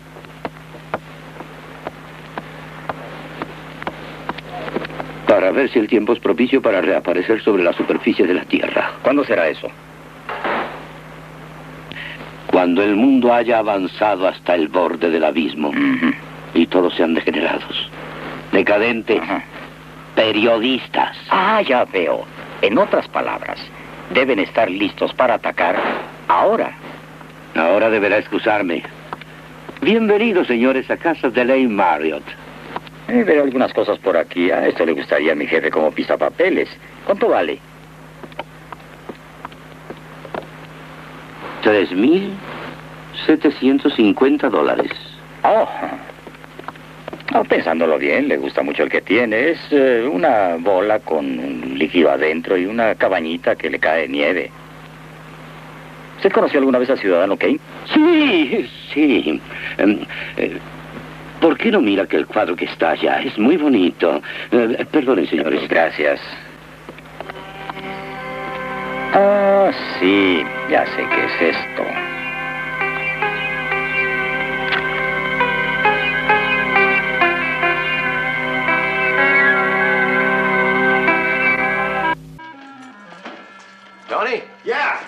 Para ver si el tiempo es propicio para reaparecer sobre la superficie de la Tierra. ¿Cuándo será eso? Cuando el mundo haya avanzado hasta el borde del abismo, Uh-huh. y todos sean degenerados, decadentes, Uh-huh. periodistas. Ah, ya veo. En otras palabras, deben estar listos para atacar ahora. Ahora deberá excusarme. Bienvenidos, señores, a casa de Lane Marriott. Eh, veo algunas cosas por aquí. A esto le gustaría a mi jefe como pisapapeles. ¿Cuánto vale? Tres mil setecientos cincuenta dólares. Oh. Oh, pensándolo bien, le gusta mucho el que tiene. Es eh, una bola con un líquido adentro y una cabañita que le cae nieve. ¿Usted conoció alguna vez al ciudadano Kane? Sí, sí. Um, eh, ¿Por qué no mira que el cuadro que está allá es muy bonito? Eh, perdonen, señores. Pues gracias. Ah, sí, ya sé qué es esto. Tony? Yeah.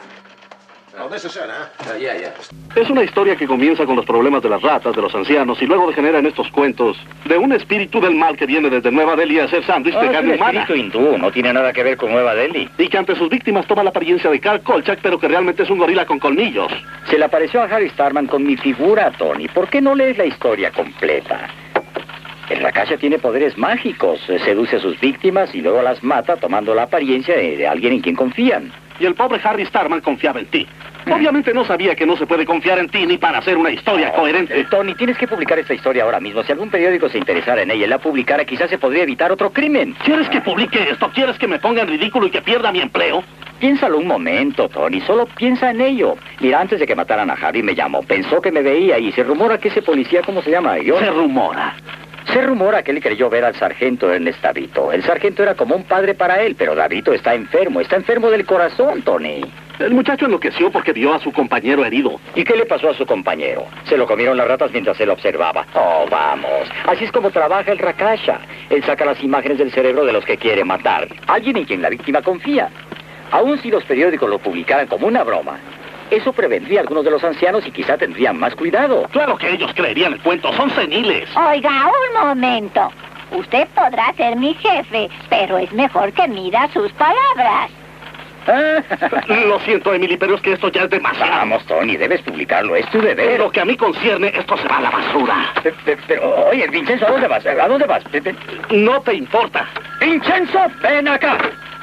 Es una historia que comienza con los problemas de las ratas, de los ancianos, y luego degenera en estos cuentos de un espíritu del mal que viene desde Nueva Delhi a hacer sándwich de Oh, carne es un humana. espíritu hindú, no tiene nada que ver con Nueva Delhi. Y que ante sus víctimas toma la apariencia de Karl Kolchak, pero que realmente es un gorila con colmillos. Se le apareció a Harry Starman con mi figura, Tony. ¿Por qué no lees la historia completa? El Rakasha tiene poderes mágicos, seduce a sus víctimas y luego las mata tomando la apariencia de, de alguien en quien confían. Y el pobre Harry Starman confiaba en ti. Obviamente no sabía que no se puede confiar en ti ni para hacer una historia No, coherente. eh, Tony, tienes que publicar esta historia ahora mismo. Si algún periódico se interesara en ella y la publicara, quizás se podría evitar otro crimen. ¿Quieres que publique esto? ¿Quieres que me ponga en ridículo y que pierda mi empleo? Piénsalo un momento, Tony. Solo piensa en ello. Mira, antes de que mataran a Harry me llamó. Pensó que me veía y se rumora que ese policía, ¿cómo se llama? Yo... Se rumora. Se rumora que él creyó ver al sargento Ernest Davito. El sargento era como un padre para él, pero Davito está enfermo. Está enfermo del corazón, Tony. El muchacho enloqueció porque vio a su compañero herido. ¿Y qué le pasó a su compañero? Se lo comieron las ratas mientras él observaba. Oh, vamos. Así es como trabaja el Rakasha. Él saca las imágenes del cerebro de los que quiere matar. Alguien en quien la víctima confía. Aun si los periódicos lo publicaran como una broma, eso prevendría a algunos de los ancianos y quizá tendrían más cuidado. Claro que ellos creerían el cuento. Son seniles. Oiga, un momento. Usted podrá ser mi jefe, pero es mejor que mida sus palabras. Lo siento, Emily, pero es que esto ya es demasiado. Vamos, Tony, debes publicarlo. Es tu deber. En lo que a mí concierne, esto se va a la basura. Pero, pero, pero, oye, Vincenzo, ¿a dónde vas? ¿A dónde vas? No te importa. Vincenzo, ven acá.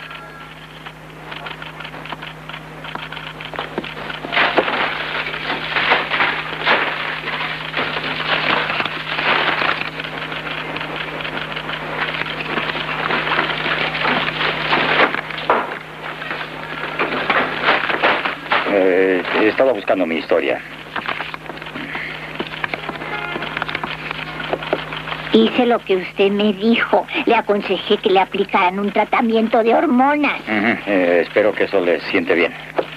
Eh, estaba buscando mi historia. Hice lo que usted me dijo. Le aconsejé que le aplicaran un tratamiento de hormonas. Uh-huh. eh, espero que eso le siente bien.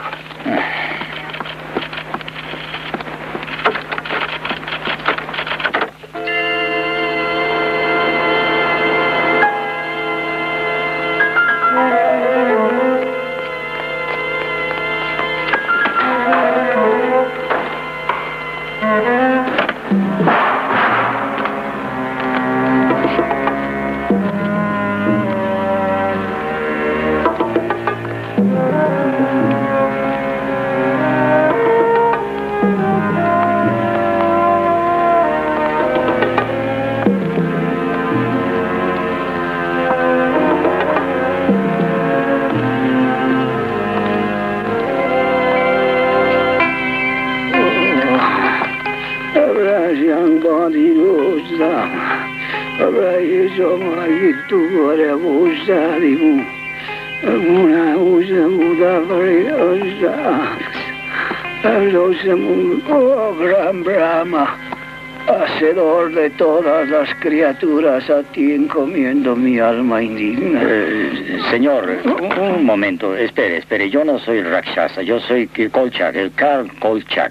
Oh, gran Brahma, hacedor de todas las criaturas, a ti encomiendo mi alma indigna. Eh, señor, un, un momento, espere, espere, yo no soy Rakshasa, yo soy Kolchak, el Karl Kolchak.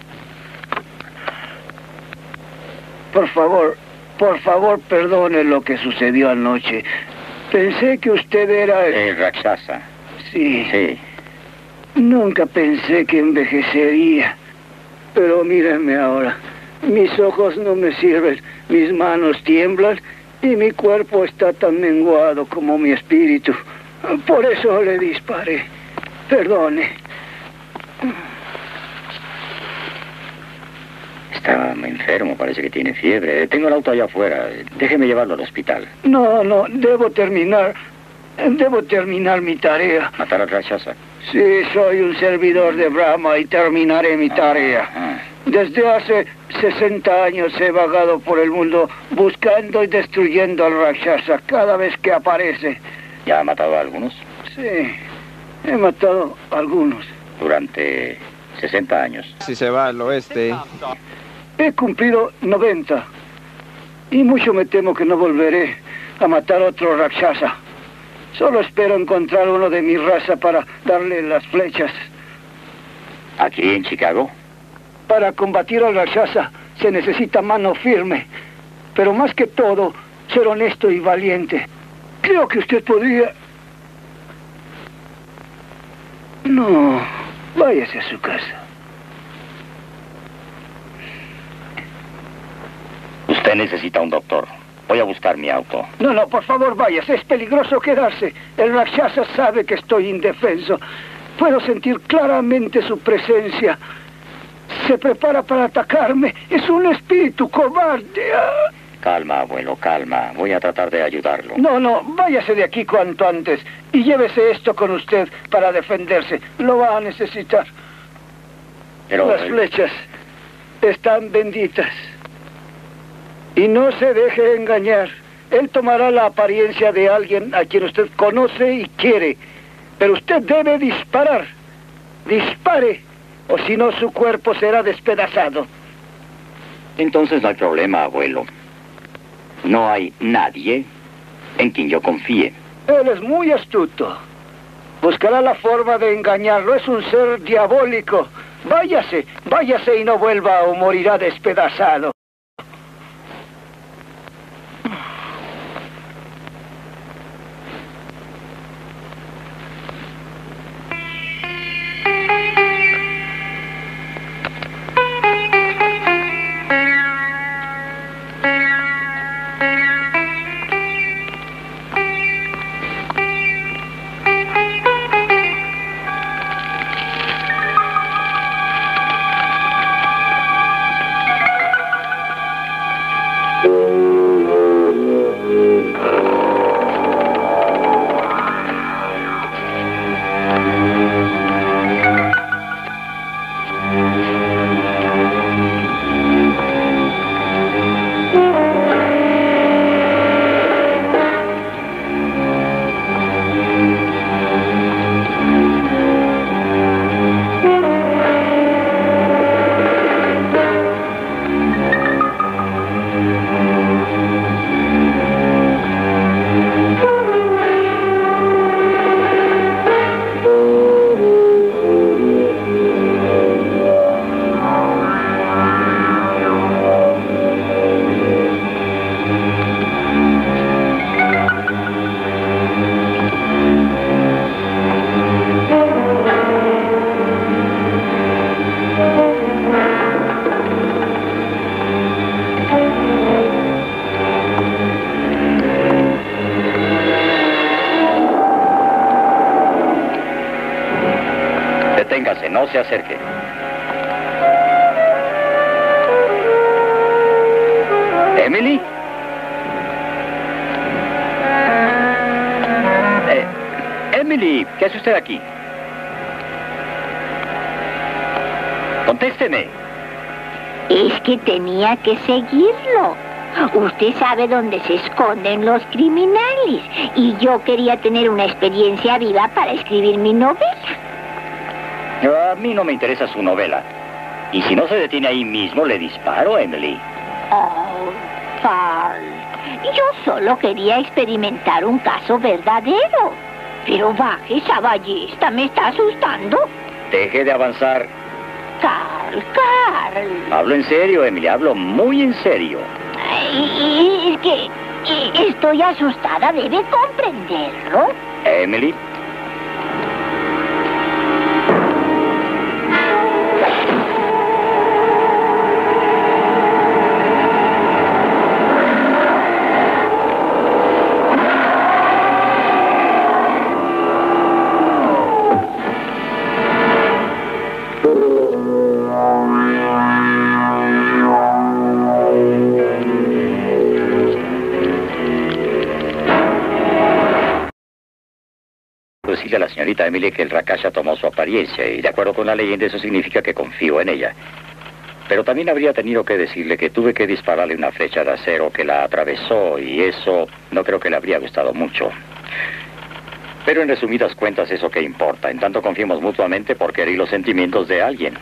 Por favor, por favor, perdone lo que sucedió anoche. Pensé que usted era el... El Rakshasa. Sí. Sí. Nunca pensé que envejecería. Pero mírenme ahora. Mis ojos no me sirven, mis manos tiemblan y mi cuerpo está tan menguado como mi espíritu. Por eso le disparé. Perdone. Está enfermo, parece que tiene fiebre. Tengo el auto allá afuera. Déjeme llevarlo al hospital. No, no, debo terminar. Debo terminar mi tarea. ¿Matar a Rakshasa? Sí, soy un servidor de Brahma y terminaré mi tarea. Ah, Desde hace sesenta años he vagado por el mundo buscando y destruyendo al Rakshasa cada vez que aparece. ¿Ya ha matado a algunos? Sí, he matado a algunos. Durante sesenta años. Si se va al oeste. He cumplido noventa. Y mucho me temo que no volveré a matar otro Rakshasa. Solo espero encontrar uno de mi raza para darle las flechas. ¿Aquí en Chicago? Para combatir al Rakshasa se necesita mano firme. Pero más que todo, ser honesto y valiente. Creo que usted podría... No, váyase a su casa. Usted necesita un doctor. Voy a buscar mi auto. No, no, por favor, váyase. Es peligroso quedarse. El Rakshasa sabe que estoy indefenso. Puedo sentir claramente su presencia. Se prepara para atacarme. Es un espíritu cobarde. Ah. Calma, abuelo, calma. Voy a tratar de ayudarlo. No, no, váyase de aquí cuanto antes. Y llévese esto con usted para defenderse. Lo va a necesitar. Pero Las el... flechas están benditas. Y no se deje engañar. Él tomará la apariencia de alguien a quien usted conoce y quiere. Pero usted debe disparar. Dispare, o si no su cuerpo será despedazado. Entonces no hay problema, abuelo. No hay nadie en quien yo confíe. Él es muy astuto. Buscará la forma de engañarlo. Es un ser diabólico. Váyase, váyase y no vuelva o morirá despedazado. Deténgase, no se acerque. ¿Emily? Eh, Emily, ¿qué hace usted aquí? Contésteme. Es que tenía que seguirlo. Usted sabe dónde se esconden los criminales. Y yo quería tener una experiencia viva para escribir mi novela. A mí no me interesa su novela. Y si no se detiene ahí mismo, le disparo, Emily. Oh, Carl. Yo solo quería experimentar un caso verdadero. Pero baje esa ballesta, me está asustando. Deje de avanzar. Carl, Carl. Hablo en serio, Emily, hablo muy en serio. Es que estoy asustada, debe comprenderlo. Emily. Decirle a la señorita Emily que el Rakshasa tomó su apariencia y de acuerdo con la leyenda eso significa que confío en ella. Pero también habría tenido que decirle que tuve que dispararle una flecha de acero que la atravesó y eso no creo que le habría gustado mucho. Pero en resumidas cuentas eso qué importa, en tanto confiemos mutuamente por querer los sentimientos de alguien.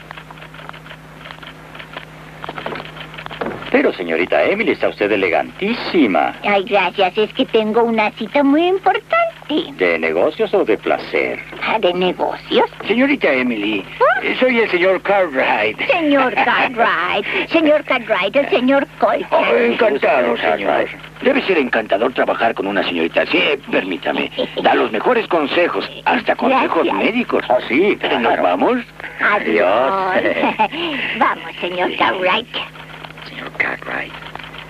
Pero señorita Emily, está usted elegantísima. Ay, gracias, es que tengo una cita muy importante. ¿De negocios o de placer? Ah, ¿de negocios? Señorita Emily, ¿Ah? soy el señor Cartwright. Señor Cartwright, señor Cartwright, el señor Colter. Oh, encantado, señor. Debe ser encantador trabajar con una señorita así, permítame. Da los mejores consejos, hasta consejos Gracias. médicos. Oh, sí, ¿Nos claro. vamos? Adiós. Vamos, señor Cartwright. Señor Cartwright.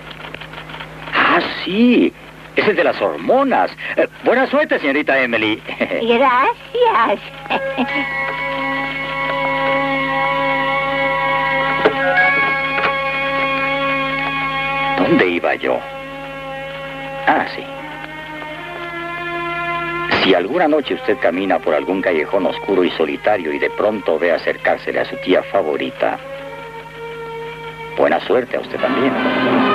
Ah, sí. Es el de las hormonas. Eh, buena suerte, señorita Emily. Gracias. ¿Dónde iba yo? Ah, sí. Si alguna noche usted camina por algún callejón oscuro y solitario y de pronto ve acercársele a su tía favorita, buena suerte a usted también.